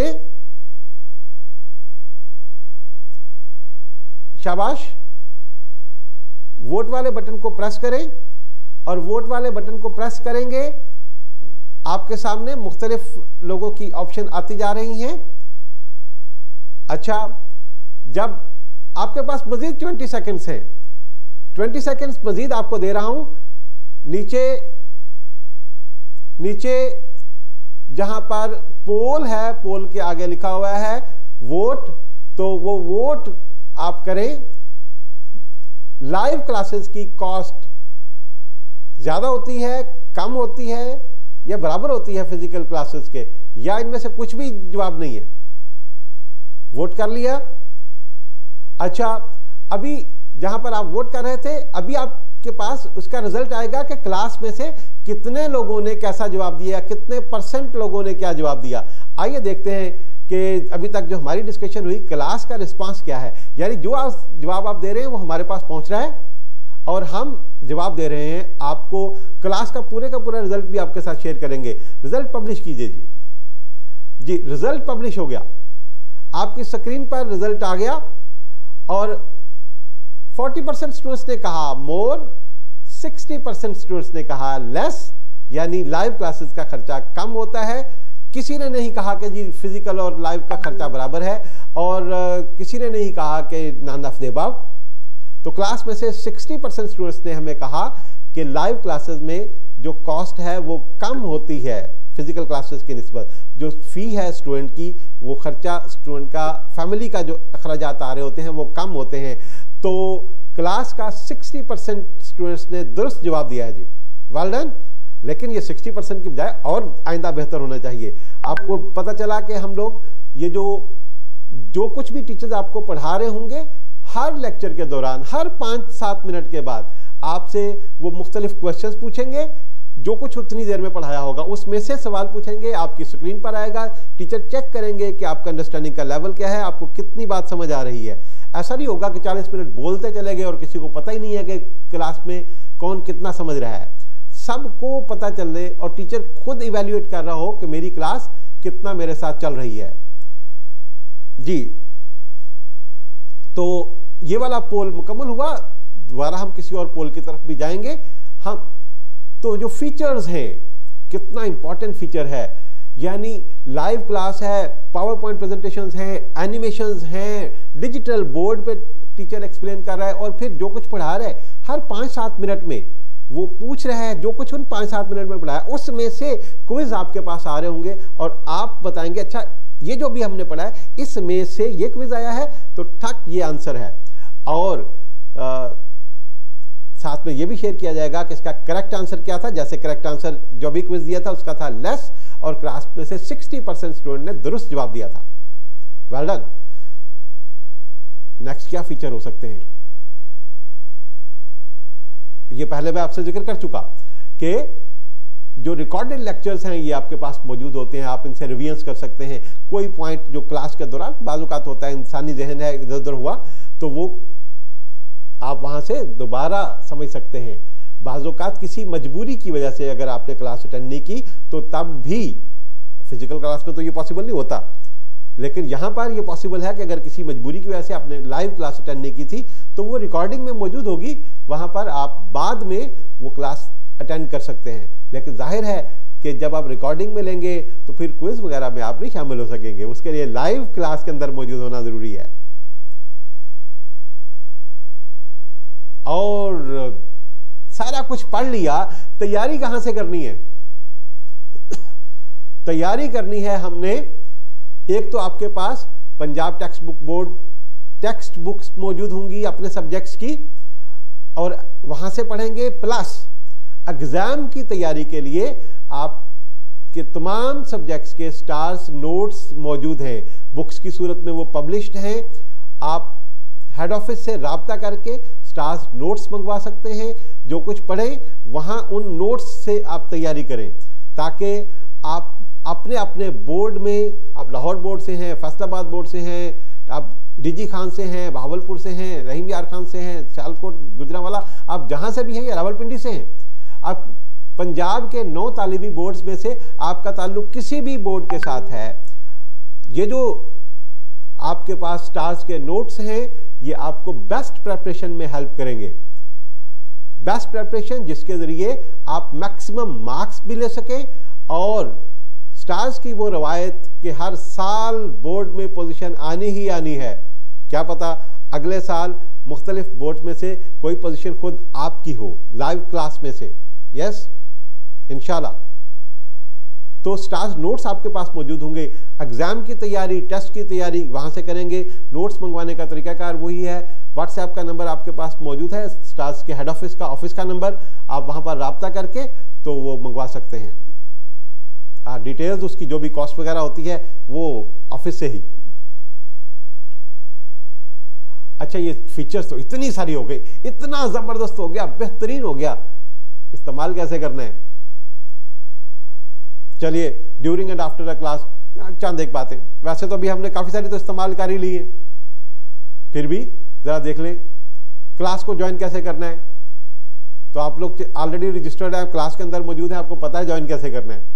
शाबाश, वोट वाले बटन को प्रेस करें और वोट वाले बटन को प्रेस करेंगे आपके सामने मुख्तलिफ लोगों की ऑप्शन आती जा रही हैं। अच्छा, जब आपके पास मजीद ट्वेंटी सेकेंड्स हैं, ट्वेंटी सेकेंड्स मजीद आपको दे रहा हूं। नीचे नीचे जहां पर पोल है, पोल के आगे लिखा हुआ है वोट, तो वो वोट आप करें। लाइव क्लासेस की कॉस्ट ज्यादा होती है, कम होती है या बराबर होती है फिजिकल क्लासेस के, या इनमें से कुछ भी जवाब नहीं है? वोट कर लिया। अच्छा, अभी जहां पर आप वोट कर रहे थे, अभी आपके पास उसका रिजल्ट आएगा कि क्लास में से कितने लोगों ने कैसा जवाब दिया, कितने परसेंट लोगों ने क्या जवाब दिया। आइए देखते हैं कि अभी तक जो हमारी डिस्कशन हुई, क्लास का रिस्पांस क्या है। यानी जो आप जवाब आप दे रहे हैं वो हमारे पास पहुंच रहा है और हम जवाब दे रहे हैं आपको। क्लास का पूरे का पूरा रिजल्ट भी आपके साथ शेयर करेंगे। रिजल्ट पब्लिश कीजिए जी। जी, रिजल्ट पब्लिश हो गया, आपकी स्क्रीन पर रिजल्ट आ गया और चालीस परसेंट स्टूडेंट्स ने कहा मोर, साठ परसेंट स्टूडेंट्स ने कहा लेस, यानी लाइव क्लासेस का खर्चा कम होता है। किसी ने नहीं कहा कि जी फिजिकल और लाइव का खर्चा बराबर है, और किसी ने नहीं कहा कि नन ऑफ द अबव। तो क्लास में से साठ परसेंट स्टूडेंट्स ने हमें कहा कि लाइव क्लासेस में जो कॉस्ट है वो कम होती है फिजिकल क्लासेस की निस्बत। जो फी है स्टूडेंट की, वो खर्चा स्टूडेंट का, फैमिली का जो अखराजात आ रहे होते हैं वो कम होते हैं। तो क्लास का साठ परसेंट स्टूडेंट्स ने दुरुस्त जवाब दिया है जी, वेल डन। लेकिन ये साठ परसेंट की बजाय और आइंदा बेहतर होना चाहिए। आपको पता चला कि हम लोग ये जो जो कुछ भी टीचर्स आपको पढ़ा रहे होंगे, हर लेक्चर के दौरान, हर पाँच सात मिनट के बाद आपसे वो मुख्तलिफ क्वेश्चंस पूछेंगे। जो कुछ उतनी देर में पढ़ाया होगा उसमें से सवाल पूछेंगे, आपकी स्क्रीन पर आएगा, टीचर चेक करेंगे कि आपका अंडरस्टैंडिंग का लेवल क्या है, आपको कितनी बात समझ आ रही है। ऐसा नहीं होगा कि चालीस मिनट बोलते चले गए और किसी को पता ही नहीं है कि क्लास में कौन कितना समझ रहा है। सबको पता चले और टीचर खुद इवेल्युएट कर रहा हो कि मेरी क्लास कितना मेरे साथ चल रही है जी। तो ये वाला पोल मुकम्मल हुआ। दोबारा हम किसी और पोल की तरफ भी जाएंगे। हम तो जो फीचर्स हैं, कितना इंपॉर्टेंट फीचर है, यानी लाइव क्लास है, पावर पॉइंट प्रेजेंटेशंस हैं, एनिमेशंस हैं, डिजिटल बोर्ड पे टीचर एक्सप्लेन कर रहा है, और फिर जो कुछ पढ़ा रहा है हर पाँच सात मिनट में वो पूछ रहा है, जो कुछ उन पाँच सात मिनट में पढ़ाया उसमें से क्विज आपके पास आ रहे होंगे और आप बताएंगे अच्छा ये जो भी हमने पढ़ा है इसमें से ये क्विज आया है, तो ठक ये आंसर है। और आ, साथ में ये भी शेयर किया जाएगा कि इसका करेक्ट आंसर क्या था। जैसे करेक्ट आंसर जो भी क्विज दिया था उसका था लेस, और क्लास में से साठ परसेंट स्टूडेंट ने दुरुस्त जवाब दिया था। Well done. नेक्स्ट क्या फीचर हो सकते हैं? ये पहले मैं आपसे जिक्र कर चुका कि जो रिकॉर्डेड लेक्चर्स हैं ये आपके पास मौजूद होते हैं, आप इनसे रिवीजन कर सकते हैं। कोई पॉइंट जो क्लास के दौरान बाजुकात होता है, इंसानी जहन है इधर उधर हुआ, तो वो आप वहां से दोबारा समझ सकते हैं। बाजुकात किसी मजबूरी की वजह से अगर आपने क्लास अटेंड नहीं की तो तब भी, फिजिकल क्लास में तो ये पॉसिबल नहीं होता, लेकिन यहां पर ये पॉसिबल है कि अगर किसी मजबूरी की वजह से आपने लाइव क्लास अटेंड नहीं की थी तो वो रिकॉर्डिंग में मौजूद होगी, वहां पर आप बाद में वो क्लास अटेंड कर सकते हैं। लेकिन जाहिर है कि जब आप रिकॉर्डिंग में लेंगे तो फिर क्विज वगैरह में आप नहीं शामिल हो सकेंगे, उसके लिए लाइव क्लास के अंदर मौजूद होना जरूरी है। और सारा कुछ पढ़ लिया, तैयारी कहां से करनी है? तैयारी करनी है हमने, एक तो आपके पास Punjab text book board text books मौजूद होंगी अपने सब्जेक्ट्स की, और वहां से पढ़ेंगे, प्लस एग्जाम की तैयारी के लिए आपके तमाम सब्जेक्ट्स के स्टार्स नोट्स मौजूद हैं, बुक्स की सूरत में वो पब्लिश्ड हैं। आप हेड ऑफिस से राब्ता करके स्टार्स नोट्स मंगवा सकते हैं, जो कुछ पढ़ें वहां उन नोट्स से आप तैयारी करें, ताकि आप अपने अपने बोर्ड में, आप लाहौर बोर्ड से हैं, फैसलाबाद बोर्ड से हैं, आप डीजी खान से हैं, बहावलपुर से हैं, रहीम यार खान से हैं, सियालकोट, गुजरांवाला, आप जहां से भी हैं, या रावलपिंडी से हैं, आप पंजाब के नौ तालिबी बोर्ड्स में से आपका ताल्लुक किसी भी बोर्ड के साथ है, ये जो आपके पास स्टार्स के नोट्स हैं ये आपको बेस्ट प्रिपरेशन में हेल्प करेंगे। बेस्ट प्रिपरेशन जिसके जरिए आप मैक्सिमम मार्क्स भी ले सकें, और स्टार्स की वो रवायत कि हर साल बोर्ड में पोजीशन आनी ही आनी है, क्या पता अगले साल मुख्तलिफ बोर्ड में से कोई पोजीशन खुद आपकी हो लाइव क्लास में से। यस, इंशाल्लाह। तो स्टार्स नोट्स आपके पास मौजूद होंगे। एग्जाम की तैयारी, टेस्ट की तैयारी वहां से करेंगे। नोट्स मंगवाने का तरीकाकार वही है, व्हाट्सएप का नंबर आपके पास मौजूद है, स्टार्स के हेड ऑफिस का ऑफिस का नंबर, आप वहां पर राब्ता करके तो वो मंगवा सकते हैं। आ, डिटेल्स उसकी जो भी कॉस्ट वगैरह होती है वो ऑफिस से ही। अच्छा, ये फीचर्स तो इतनी सारी हो गई, इतना जबरदस्त हो गया, बेहतरीन हो गया, इस्तेमाल कैसे करना है? चलिए, during and after the class चंद एक बातें, वैसे तो अभी हमने काफी सारी तो इस्तेमाल कर ही ली है, फिर भी जरा देख लें क्लास को ज्वाइन कैसे करना है। तो आप लोग ऑलरेडी रजिस्टर्ड है, क्लास के अंदर मौजूद है, आपको पता है ज्वाइन कैसे करना है।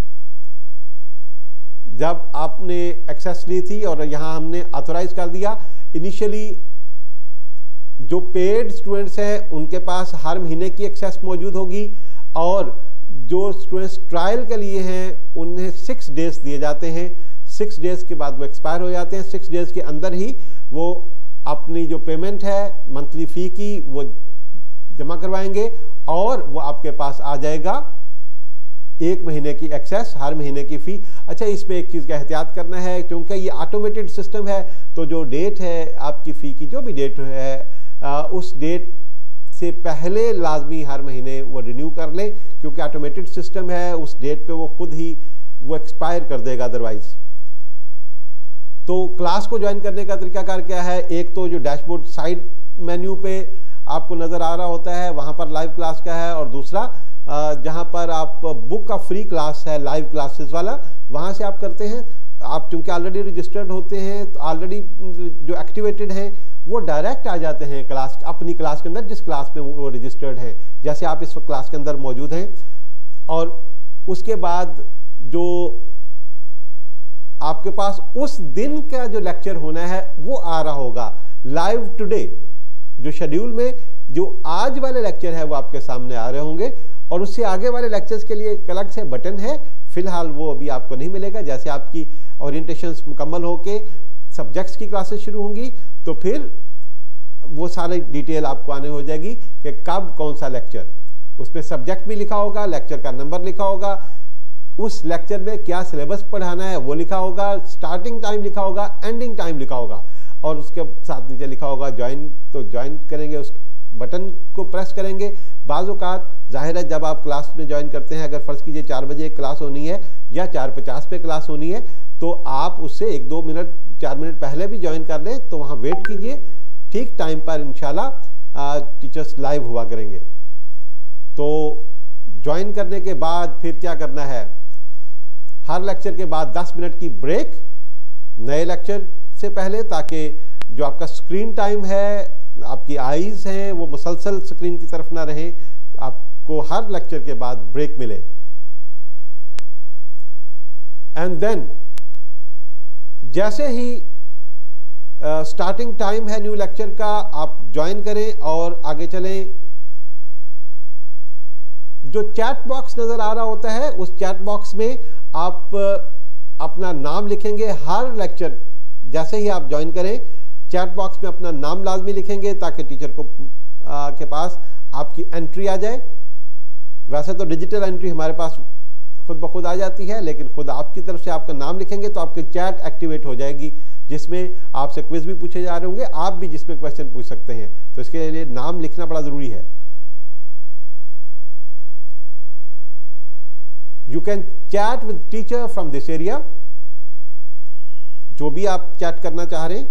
जब आपने एक्सेस ली थी और यहां हमने ऑथोराइज कर दिया, इनिशियली जो पेड स्टूडेंट्स हैं उनके पास हर महीने की एक्सेस मौजूद होगी, और जो स्टूडेंट्स ट्रायल के लिए हैं उन्हें सिक्स डेज दिए जाते हैं। सिक्स डेज के बाद वो एक्सपायर हो जाते हैं। सिक्स डेज के अंदर ही वो अपनी जो पेमेंट है मंथली फी की वो जमा करवाएंगे, और वो आपके पास आ जाएगा एक महीने की एक्सेस, हर महीने की फी। अच्छा, इसमें एक चीज़ का एहतियात करना है, क्योंकि ये ऑटोमेटेड सिस्टम है, तो जो डेट है आपकी फ़ी की, जो भी डेट है आ, उस डेट से पहले लाजमी हर महीने वो रिन्यू कर लें, क्योंकि ऑटोमेटेड सिस्टम है, उस डेट पे वो खुद ही वो एक्सपायर कर देगा अदरवाइज। तो क्लास को ज्वाइन करने का तरीकाकार क्या है? एक तो जो डैशबोर्ड साइड मेन्यू पे आपको नज़र आ रहा होता है, वहाँ पर लाइव क्लास का है, और दूसरा जहाँ पर आप बुक का फ्री क्लास है लाइव क्लासेस वाला, वहाँ से आप करते हैं। आप चूंकि ऑलरेडी रजिस्टर्ड होते हैं, तो ऑलरेडी जो एक्टिवेटेड हैं वो डायरेक्ट आ जाते हैं क्लास, अपनी क्लास के अंदर, जिस क्लास में वो रजिस्टर्ड हैं, जैसे आप इस वक्त क्लास के अंदर मौजूद हैं। और उसके बाद जो आपके पास उस दिन का जो लेक्चर होना है वो आ रहा होगा लाइव टुडे, जो शेड्यूल में जो आज वाले लेक्चर है वो आपके सामने आ रहे होंगे, और उससे आगे वाले लेक्चर्स के लिए एक अलग से बटन है, फिलहाल वो अभी आपको नहीं मिलेगा। जैसे आपकी ओरिएंटेशंस मुकम्मल होके सब्जेक्ट्स की क्लासेस शुरू होंगी, तो फिर वो सारी डिटेल आपको आने हो जाएगी कि कब कौन सा लेक्चर, उसमें सब्जेक्ट भी लिखा होगा, लेक्चर का नंबर लिखा होगा, उस लेक्चर में क्या सिलेबस पढ़ाना है वो लिखा होगा, स्टार्टिंग टाइम लिखा होगा, एंडिंग टाइम लिखा होगा, और उसके साथ नीचे लिखा होगा ज्वाइन। तो ज्वाइन करेंगे, उस बटन को प्रेस करेंगे। बाज़ औक़ात जाहिर है जब आप क्लास में ज्वाइन करते हैं, अगर फ़र्ज़ कीजिए चार बजे एक क्लास होनी है या चार पचास पे क्लास होनी है, तो आप उससे एक दो मिनट चार मिनट पहले भी ज्वाइन कर लें, तो वहाँ वेट कीजिए, ठीक टाइम पर इंशाल्लाह टीचर्स लाइव हुआ करेंगे। तो ज्वाइन करने के बाद फिर क्या करना है? हर लेक्चर के बाद दस मिनट की ब्रेक नए लेक्चर से पहले, ताकि जो आपका स्क्रीन टाइम है, आपकी आईज हैं, वो मुसलसल स्क्रीन की तरफ ना रहे, आपको हर लेक्चर के बाद ब्रेक मिले। एंड देन जैसे ही स्टार्टिंग टाइम है न्यू लेक्चर का, आप ज्वाइन करें और आगे चलें। जो चैट बॉक्स नजर आ रहा होता है, उस चैट बॉक्स में आप अपना नाम लिखेंगे। हर लेक्चर जैसे ही आप ज्वाइन करें, चैट बॉक्स में अपना नाम लाजमी लिखेंगे, ताकि टीचर को आ, के पास आपकी एंट्री आ जाए। वैसे तो डिजिटल एंट्री हमारे पास खुद ब खुद आ जाती है, लेकिन खुद आपकी तरफ से आपका नाम लिखेंगे तो आपकी चैट एक्टिवेट हो जाएगी, जिसमें आपसे क्विज भी पूछे जा रहे होंगे, आप भी जिसमें क्वेश्चन पूछ सकते हैं। तो इसके लिए नाम लिखना बड़ा जरूरी है। You can chat with teacher from this area, जो भी आप चैट करना चाह रहे हैं।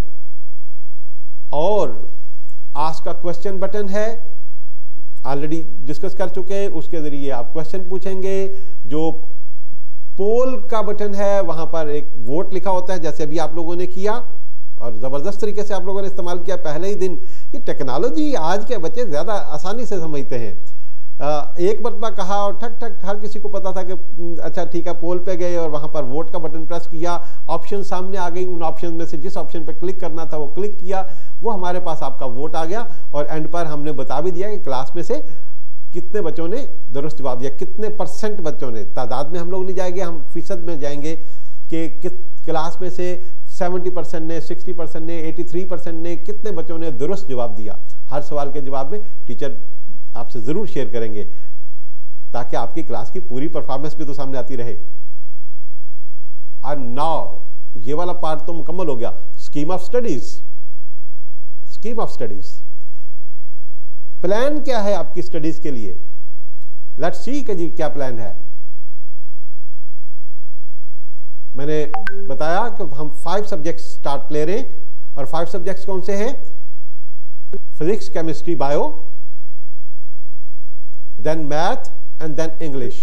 और आस्क अ क्वेश्चन बटन है, ऑलरेडी डिस्कस कर चुके हैं, उसके जरिए आप क्वेश्चन पूछेंगे। जो पोल का बटन है वहां पर एक वोट लिखा होता है, जैसे अभी आप लोगों ने किया और जबरदस्त तरीके से आप लोगों ने इस्तेमाल किया पहले ही दिन। ये टेक्नोलॉजी आज के बच्चे ज्यादा आसानी से समझते हैं। एक मरतबा कहा और ठक ठक हर किसी को पता था कि अच्छा ठीक है, पोल पे गए और वहां पर वोट का बटन प्रेस किया, ऑप्शन सामने आ गई, उन ऑप्शन में से जिस ऑप्शन पे क्लिक करना था वो क्लिक किया, वो हमारे पास आपका वोट आ गया। और एंड पर हमने बता भी दिया कि क्लास में से कितने बच्चों ने दुरुस्त जवाब दिया, कितने परसेंट बच्चों ने। तादाद में हम लोग नहीं जाएंगे, हम फीसद में जाएंगे कि क्लास में से सत्तर परसेंट ने, साठ परसेंट ने, तिरासी परसेंट ने, कितने बच्चों ने दुरुस्त जवाब दिया। हर सवाल के जवाब में टीचर आपसे जरूर शेयर करेंगे, ताकि आपकी क्लास की पूरी परफॉर्मेंस भी तो सामने आती रहे। एंड नाउ ये वाला पार्ट तो मुकम्मल हो गया। Scheme of studies, scheme of studies, plan क्या है आपकी स्टडीज के लिए। लेट्स सी कि जी क्या प्लान है। मैंने बताया कि हम फाइव सब्जेक्ट्स स्टार्ट ले रहे हैं, और फाइव सब्जेक्ट्स कौन से हैं? Physics, chemistry, bio, then math and then English.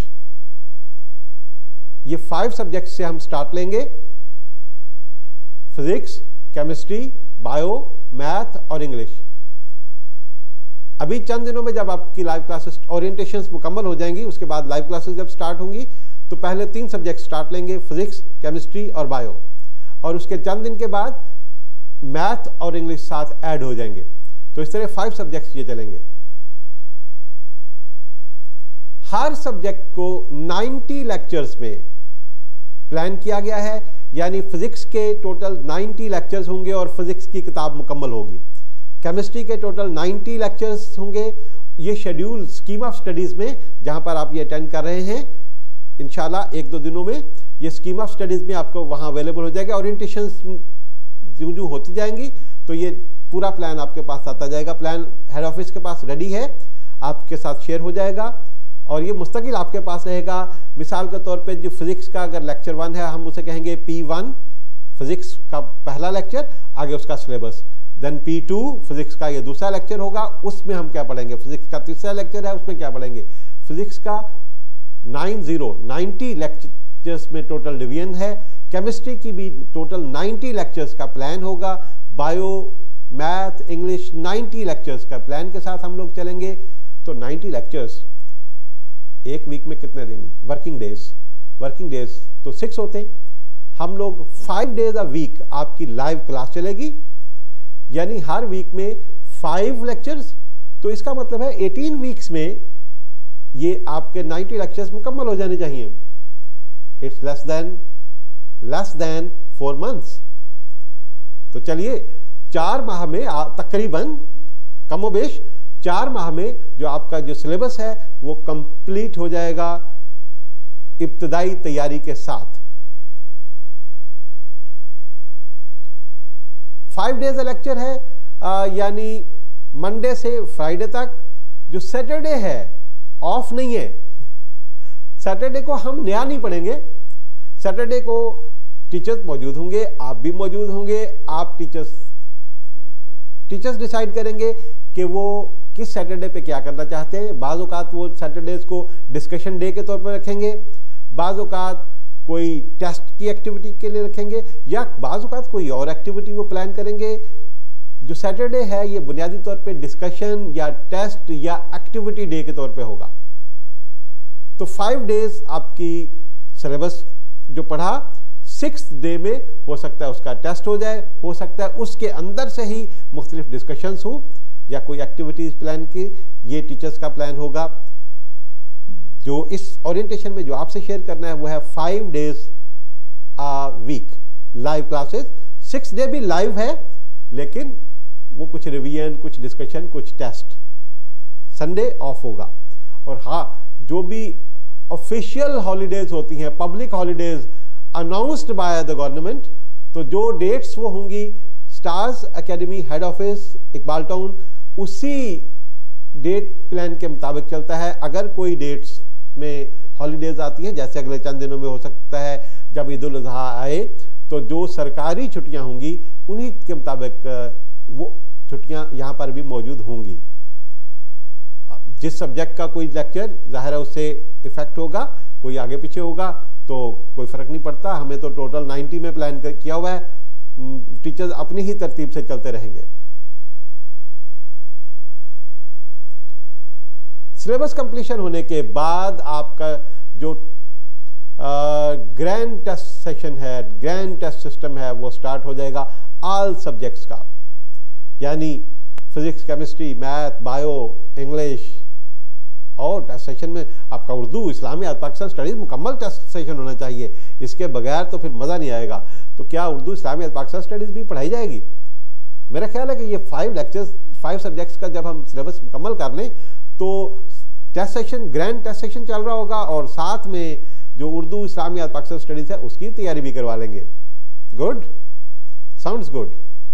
ये फाइव सब्जेक्ट से हम स्टार्ट लेंगे, फिजिक्स, केमिस्ट्री, बायो, मैथ और इंग्लिश। अभी चंद दिनों में जब आपकी लाइव क्लासेस ओरिएंटेशंस मुकम्मल हो जाएंगी, उसके बाद लाइव क्लासेस जब स्टार्ट होंगी तो पहले तीन सब्जेक्ट स्टार्ट लेंगे, फिजिक्स, केमिस्ट्री और बायो, और उसके चंद दिन के बाद मैथ और इंग्लिश साथ ऐड हो जाएंगे। तो इस तरह फाइव सब्जेक्ट्स ये चलेंगे। हर सब्जेक्ट को नब्बे लेक्चर्स में प्लान किया गया है, यानी फिजिक्स के टोटल नब्बे लेक्चर्स होंगे और फिजिक्स की किताब मुकम्मल होगी। केमिस्ट्री के टोटल नब्बे लेक्चर्स होंगे। ये शेड्यूल स्कीम ऑफ स्टडीज में जहां पर आप ये अटेंड कर रहे हैं, इंशाल्लाह एक दो दिनों में ये स्कीम ऑफ स्टडीज में आपको वहां अवेलेबल हो जाएगा। ओरिएंटेशन जो जो होती जाएंगी तो ये पूरा प्लान आपके पास आता जाएगा। प्लान हेड ऑफिस के पास रेडी है, आपके साथ शेयर हो जाएगा और ये मुस्तकिल आपके पास रहेगा। मिसाल के तौर पे जो फिजिक्स का अगर लेक्चर वन है, हम उसे कहेंगे पी वन, फिजिक्स का पहला लेक्चर, आगे उसका syllabus. Then P two physics का ये दूसरा लेक्चर होगा, उसमें हम क्या पढ़ेंगे। फिजिक्स का तीसरा लेक्चर है, उसमें क्या पढ़ेंगे। फिजिक्स का नाइन जीरो नाइन्टी लेक्चर्स में टोटल डिवीजन है। केमिस्ट्री की भी टोटल नब्बे लेक्चर्स का प्लान होगा। बायो, मैथ, इंग्लिश नब्बे लेक्चर्स का प्लान के साथ हम लोग चलेंगे। तो नब्बे लेक्चर्स एक वीक में कितने दिन, वर्किंग डेज, वर्किंग डेज तो सिक्स होते हैं। हम लोग फाइव डेज अ वीक आपकी लाइव क्लास चलेगी, यानी हर वीक में फाइव लेक्चर्स। तो इसका मतलब है अठारह वीक्स में ये आपके नब्बे लेक्चर्स मुकम्मल हो जाने चाहिए। It's less than less than four months. तो चलिए चार माह में तकरीबन कमोबेश चार माह में जो आपका जो सिलेबस है वो कंप्लीट हो जाएगा इब्तदाई तैयारी के साथ। फाइव डेज लेक्चर है, आ, यानी मंडे से फ्राइडे तक। जो सैटरडे है ऑफ नहीं है। सैटरडे को हम नया नहीं पढ़ेंगे। सैटरडे को टीचर्स मौजूद होंगे, आप भी मौजूद होंगे। आप टीचर्स टीचर्स डिसाइड करेंगे कि वो किस सैटरडे पे क्या करना चाहते हैं। बाज़ औक़ात वो सैटरडेज को डिस्कशन डे के तौर पर रखेंगे, बाज़ औक़ात कोई टेस्ट की एक्टिविटी के लिए रखेंगे, या बाज़ औक़ात कोई और एक्टिविटी वो प्लान करेंगे। जो सैटरडे है ये बुनियादी तौर पे डिस्कशन या टेस्ट या एक्टिविटी डे के तौर पे होगा। तो फाइव डेज आपकी सिलेबस जो पढ़ा, सिक्स डे में हो सकता है उसका टेस्ट हो जाए, हो सकता है उसके अंदर से ही मुख्तलिफ डिस्कशंस हो या कोई एक्टिविटीज प्लान की। ये टीचर्स का प्लान होगा। जो इस ओरिएंटेशन में जो आपसे शेयर करना है वो है five days a week live classes. Six day भी लाइव है, लेकिन वो कुछ रिवीजन, कुछ डिस्कशन, कुछ टेस्ट। संडे ऑफ होगा। और हाँ, जो भी ऑफिशियल हॉलीडेज होती हैं, public holidays announced by the government, तो जो डेट्स वो होंगी stars academy head office Iqbal Town उसी डेट प्लान के मुताबिक चलता है। अगर कोई डेट्स में हॉलीडेज आती हैं, जैसे अगले चंद दिनों में हो सकता है जब ईद उल अजहा आए, तो जो सरकारी छुट्टियां होंगी उन्हीं के मुताबिक वो छुट्टियां यहाँ पर भी मौजूद होंगी। जिस सब्जेक्ट का कोई लेक्चर जाहिर है उससे इफेक्ट होगा, कोई आगे पीछे होगा तो कोई फर्क नहीं पड़ता। हमें तो टोटल नब्बे में प्लान किया हुआ है, टीचर्स अपनी ही तरतीब से चलते रहेंगे। सिलेबस कंप्लीशन होने के बाद आपका जो ग्रैंड टेस्ट सेशन है, ग्रैंड टेस्ट सिस्टम है, वो स्टार्ट हो जाएगा ऑल सब्जेक्ट्स का, यानी physics, chemistry, math, bio, English. और टेस्ट सेशन में आपका उर्दू, इस्लामियात, पाकिस्तान स्टडीज मुकम्मल टेस्ट सेशन होना चाहिए, इसके बगैर तो फिर मज़ा नहीं आएगा। तो क्या उर्दू, इस्लामियात, पाकिस्तान स्टडीज भी पढ़ाई जाएगी? मेरा ख्याल है कि ये फाइव लेक्चर्स, फाइव सब्जेक्ट्स का जब हम सिलेबस मुकम्मल कर लें तो test session, grand test session चल रहा होगा और साथ में जो उर्दू, इस्लामियात, पाकिस्तान स्टडीज है उसकी तैयारी भी करवा लेंगे। Good, sounds good.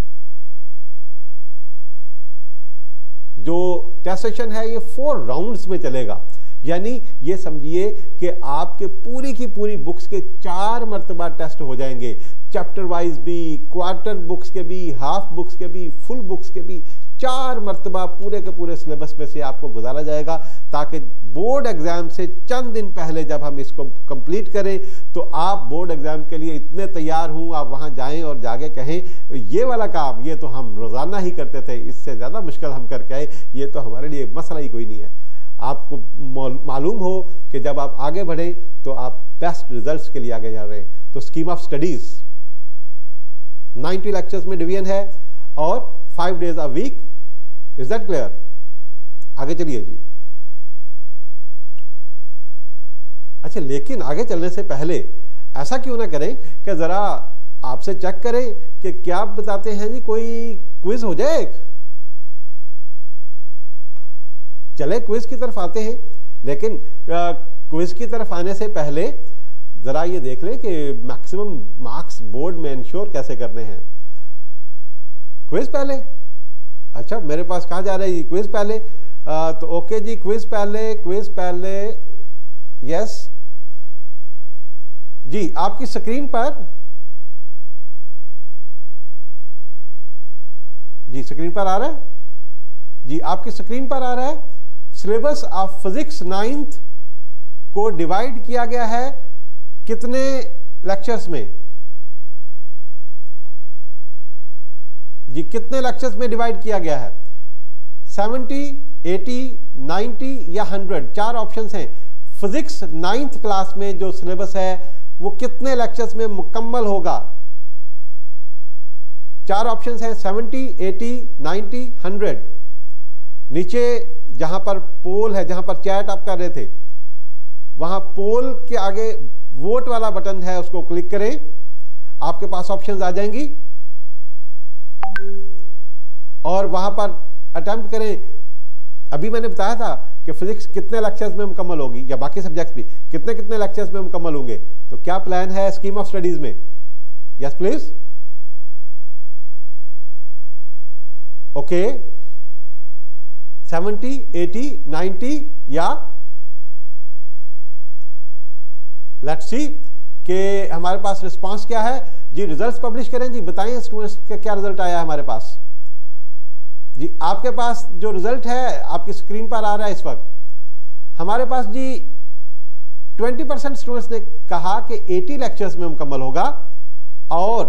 जो टेस्ट सेशन है ये फोर राउंड्स में चलेगा, यानी ये समझिए कि आपके पूरी की पूरी बुक्स के चार मरतबा टेस्ट हो जाएंगे, चैप्टर वाइज भी, क्वार्टर बुक्स के भी, हाफ बुक्स के भी, फुल बुक्स के भी, चार मरतबा पूरे के पूरे सिलेबस में से आपको गुजारा जाएगा, ताकि बोर्ड एग्जाम से चंद दिन पहले जब हम इसको कंप्लीट करें तो आप बोर्ड एग्जाम के लिए इतने तैयार हूँ, आप वहाँ जाएं और जाके कहें ये वाला काम ये तो हम रोज़ाना ही करते थे, इससे ज़्यादा मुश्किल हम करके आए, ये तो हमारे लिए मसला ही कोई नहीं है। आपको मालूम हो कि जब आप आगे बढ़ें तो आप बेस्ट रिजल्ट्स के लिए आगे जा रहे हैं। तो स्कीम ऑफ स्टडीज नब्बे लेक्चर्स में डिवीजन है और five days a week. Is that clear? आगे चलिए जी। अच्छा, लेकिन आगे चलने से पहले ऐसा क्यों ना करें कि जरा आपसे चेक करें कि क्या आप बताते हैं जी, कोई क्विज हो जाए। चले क्विज की तरफ आते हैं, लेकिन क्विज की तरफ आने से पहले जरा ये देख लें कि मैक्सिमम मार्क्स बोर्ड में इंश्योर कैसे करने हैं। क्विज पहले, अच्छा मेरे पास कहा जा रहा है जी क्विज पहले, आ, तो ओके जी, क्विज पहले, क्विज पहले, यस जी। आपकी स्क्रीन पर जी, स्क्रीन पर आ रहा है जी, आपकी स्क्रीन पर आ रहा है। सिलेबस ऑफ फिजिक्स नाइन्थ को डिवाइड किया गया है कितने लेक्चर्स में जी, कितने लेक्चर्स में डिवाइड किया गया है? सेवेंटी, एटी, नाइंटी या हंड्रेड, चार ऑप्शंस हैं। फिजिक्स नाइन्थ क्लास में जो सिलेबस है वो कितने लेक्चर्स में मुकम्मल होगा? चार ऑप्शंस हैं, सेवेंटी, एटी, नाइंटी, हंड्रेड। नीचे जहां पर पोल है, जहां पर चैट आप कर रहे थे, वहां पोल के आगे वोट वाला बटन है, उसको क्लिक करें, आपके पास ऑप्शंस आ जाएंगी और वहां पर अटेम्प्ट करें। अभी मैंने बताया था कि फिजिक्स कितने लेक्चर्स में मुकम्मल होगी, या बाकी सब्जेक्ट्स भी कितने कितने लेक्चर्स में मुकम्मल होंगे। तो क्या प्लान है स्कीम ऑफ स्टडीज में? Yes please, okay. Seventy, eighty, ninety या लेट्स सी कि हमारे पास रिस्पांस क्या है जी। रिजल्ट्स पब्लिश करें जी, बताएं स्टूडेंट्स का क्या रिजल्ट आया है हमारे पास जी। आपके पास जो रिजल्ट है आपकी स्क्रीन पर आ रहा है इस वक्त। हमारे पास जी ट्वेंटी परसेंट स्टूडेंट्स ने कहा कि एटी लेक्चर्स में मुकम्मल होगा और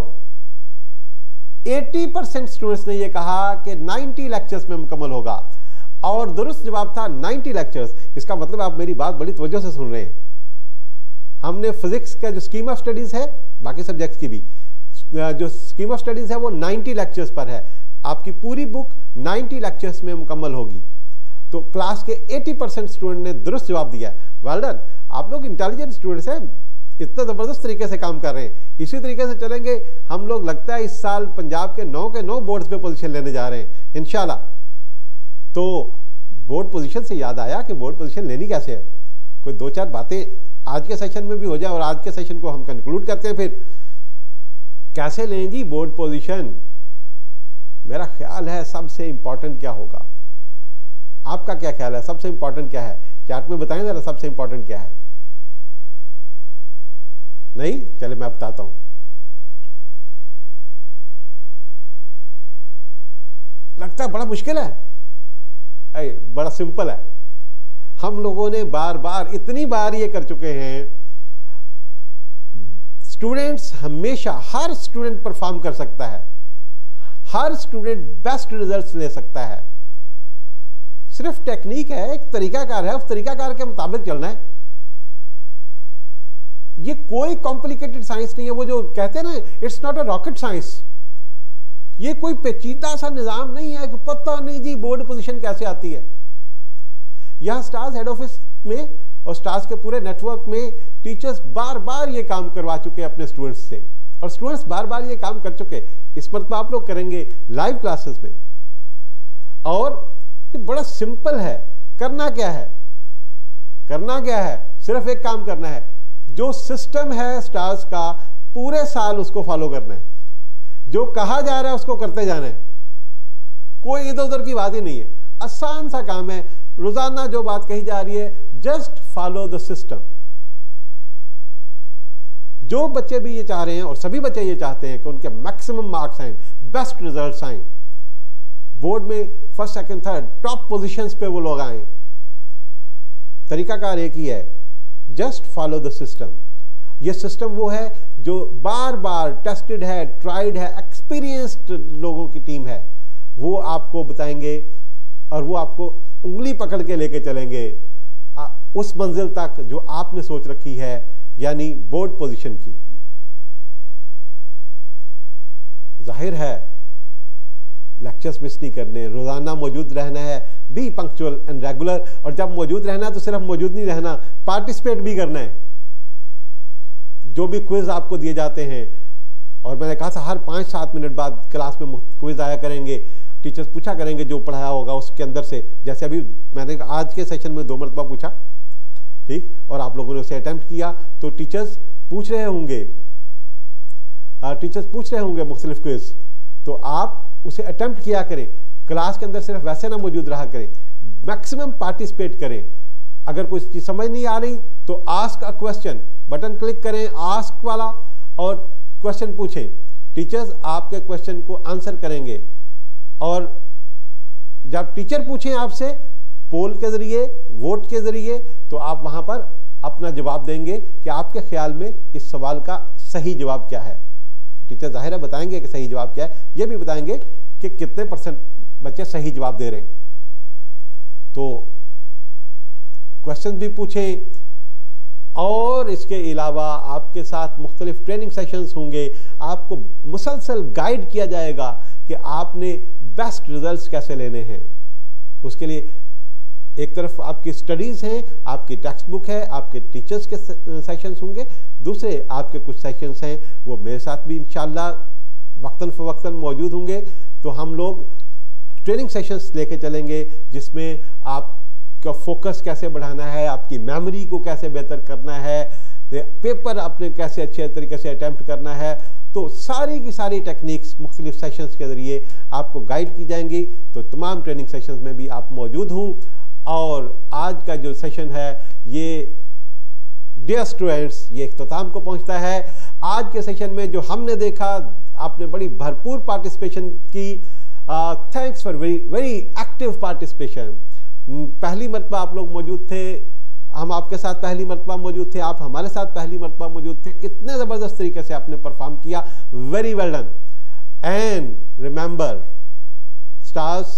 अस्सी परसेंट स्टूडेंट्स ने यह कहा कि नब्बे लेक्चर्स में मुकम्मल होगा और दुरुस्त जवाब था नब्बे लेक्चर्स। इसका मतलब आप मेरी बात बड़ी तवज्जो से सुन रहे हैं। हमने फिजिक्स का जो स्कीम ऑफ स्टडीज है, बाकी सब्जेक्ट्स की भी जो स्कीम ऑफ स्टडीज है वो नब्बे लेक्चर्स पर है। आपकी पूरी बुक नब्बे लेक्चर्स में मुकम्मल होगी। तो क्लास के अस्सी परसेंट स्टूडेंट ने दुरुस्त जवाब दिया है। वेल डन, आप लोग इंटेलिजेंट स्टूडेंट्स हैं, इतना ज़बरदस्त तरीके से काम कर रहे हैं। इसी तरीके से चलेंगे हम लोग, लगता है इस साल पंजाब के नौ के नौ बोर्ड्स पे पोजीशन लेने जा रहे हैं इंशाल्लाह। तो बोर्ड पोजीशन से याद आया कि बोर्ड पोजीशन लेनी कैसे है। कोई दो चार बातें आज के सेशन में भी हो जाए और आज के सेशन को हम कंक्लूड करते हैं। फिर कैसे लें जी बोर्ड पोजीशन? मेरा ख्याल है सबसे इंपॉर्टेंट क्या होगा, आपका क्या ख्याल है सबसे इंपॉर्टेंट क्या है? चार्ट में बताएं जरा सबसे इंपॉर्टेंट क्या है। नहीं, चले मैं बताता हूं। लगता है बड़ा मुश्किल है, अरे बड़ा सिंपल है। हम लोगों ने बार बार इतनी बार ये कर चुके हैं। स्टूडेंट्स हमेशा, हर स्टूडेंट परफॉर्म कर सकता है, हर स्टूडेंट बेस्ट रिजल्ट्स ले सकता है। सिर्फ टेक्निक है, एक तरीकाकार है, उस तरीकाकार के मुताबिक चलना है। ये कोई कॉम्प्लिकेटेड साइंस नहीं है। वो जो कहते हैं ना, it's not a rocket science. ये कोई पेचीदा सा निजाम नहीं है कि पता नहीं जी बोर्ड पोजीशन कैसे आती है। यहां स्टार्स हेड ऑफिस में और स्टार्स के पूरे नेटवर्क में टीचर्स बार बार ये काम करवा चुके हैं अपने स्टूडेंट्स से, और स्टूडेंट्स बार बार ये काम कर चुके। इस पर आप लोग करेंगे लाइव क्लासेस में। और ये बड़ा सिंपल है। करना क्या है? करना क्या है? सिर्फ एक काम करना है। जो सिस्टम है स्टार्स का, पूरे साल उसको फॉलो करना है। जो कहा जा रहा है उसको करते जाना है। कोई इधर उधर की बात ही नहीं है। आसान सा काम है। रोजाना जो बात कही जा रही है, जस्ट फॉलो द सिस्टम। जो बच्चे भी ये चाह रहे हैं और सभी बच्चे ये चाहते हैं कि उनके मैक्सिमम मार्क्स आए, बेस्ट रिजल्ट्स आए, बोर्ड में first second third top positions पे वो लोग आए। तरीकाकार एक ही है, जस्ट फॉलो द सिस्टम। ये सिस्टम वो है जो बार बार टेस्टेड है, ट्राइड है, एक्सपीरियंस्ड लोगों की टीम है। वो आपको बताएंगे और वो आपको उंगली पकड़ के लेके चलेंगे उस मंजिल तक जो आपने सोच रखी है, यानी बोर्ड पोजीशन की। जाहिर है लेक्चर्स मिस नहीं करने, रोजाना मौजूद रहना है, बी पंक्चुअल एंड रेगुलर। और जब मौजूद रहना है तो सिर्फ मौजूद नहीं रहना, पार्टिसिपेट भी करना है। जो भी क्विज आपको दिए जाते हैं, और मैंने कहा था हर पाँच सात मिनट बाद क्लास में क्विज आया करेंगे, टीचर्स पूछा करेंगे जो पढ़ाया होगा उसके अंदर से। जैसे अभी मैंने आज के सेशन में दो मरतबा पूछा, ठीक, और आप लोगों ने उसे अटेम्प्ट किया, तो टीचर्स पूछ रहे होंगे टीचर्स पूछ रहे होंगे मुख्तलिफ क्विज, तो आप उसे अटेम्प्ट किया करें। क्लास के अंदर सिर्फ वैसे ना मौजूद रहा करें, मैक्सिमम पार्टिसिपेट करें। अगर कोई चीज समझ नहीं आ रही तो ask a question, button click करें आस्क वाला और क्वेश्चन पूछें। टीचर्स आपके क्वेश्चन को आंसर करेंगे। और जब टीचर पूछें आपसे पोल के जरिए, वोट के जरिए, तो आप वहां पर अपना जवाब देंगे कि आपके ख्याल में इस सवाल का सही जवाब क्या है। टीचर जाहिर है बताएंगे कि सही जवाब क्या है, ये भी बताएंगे कि कितने परसेंट बच्चे सही जवाब दे रहे हैं। तो क्वेश्चन भी पूछें, और इसके अलावा आपके साथ मुख्तलिफ ट्रेनिंग सेशंस होंगे। आपको मुसलसल गाइड किया जाएगा कि आपने बेस्ट रिजल्ट्स कैसे लेने हैं। उसके लिए एक तरफ आपकी स्टडीज़ हैं, आपकी टेक्स्ट बुक है, आपके टीचर्स के सेशंस होंगे, दूसरे आपके कुछ सेशंस हैं वो मेरे साथ भी इंशाल्लाह वक्तन फ़वक्तन मौजूद होंगे। तो हम लोग ट्रेनिंग सेशंस लेके चलेंगे जिसमें आपका फोकस कैसे बढ़ाना है, आपकी मेमोरी को कैसे बेहतर करना है, पेपर आपने कैसे अच्छे तरीके से अटैम्प्ट करना है। तो सारी की सारी टेक्निक्स मुख्तलिफ सेशंस के ज़रिए आपको गाइड की जाएंगी। तो तमाम ट्रेनिंग सेशंस में भी आप मौजूद हों। और आज का जो सेशन है ये डियर स्टूडेंट्स ये इख्तिताम को पहुंचता है। आज के सेशन में जो हमने देखा, आपने बड़ी भरपूर पार्टिसिपेशन की। Thanks for very very active participation. पहली मरतबा आप लोग मौजूद थे, हम आपके साथ पहली मरतबा मौजूद थे, आप हमारे साथ पहली मरतबा मौजूद थे। इतने ज़बरदस्त तरीके से आपने परफॉर्म किया, very well done. And remember stars,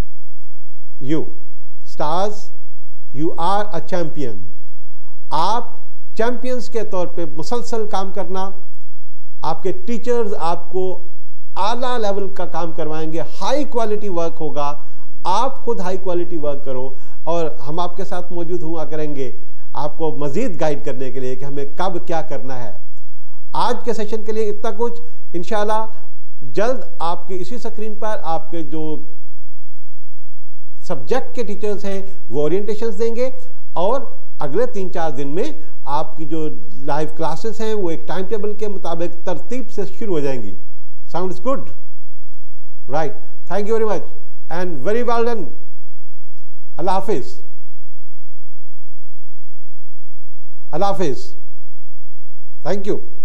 you stars you are a champion. आप चैंपियंस के तौर पे मुसलसल काम करना, आपके टीचर्स आपको आला लेवल का काम करवाएंगे, हाई क्वालिटी वर्क होगा। आप खुद हाई क्वालिटी वर्क करो और हम आपके साथ मौजूद हुआ करेंगे आपको मजीद गाइड करने के लिए कि हमें कब क्या करना है। आज के सेशन के लिए इतना कुछ। इंशाल्लाह जल्द आपकी इसी स्क्रीन पर आपके जो सब्जेक्ट के टीचर्स हैं वो ओरिएंटेशंस देंगे, और अगले तीन चार दिन में आपकी जो लाइव क्लासेस हैं वो एक टाइम टेबल के मुताबिक तरतीब से शुरू हो जाएंगी। Sounds good, right? Thank you very much and very well done. अल्लाह हाफिज, अल्लाह हाफिज, थैंक यू।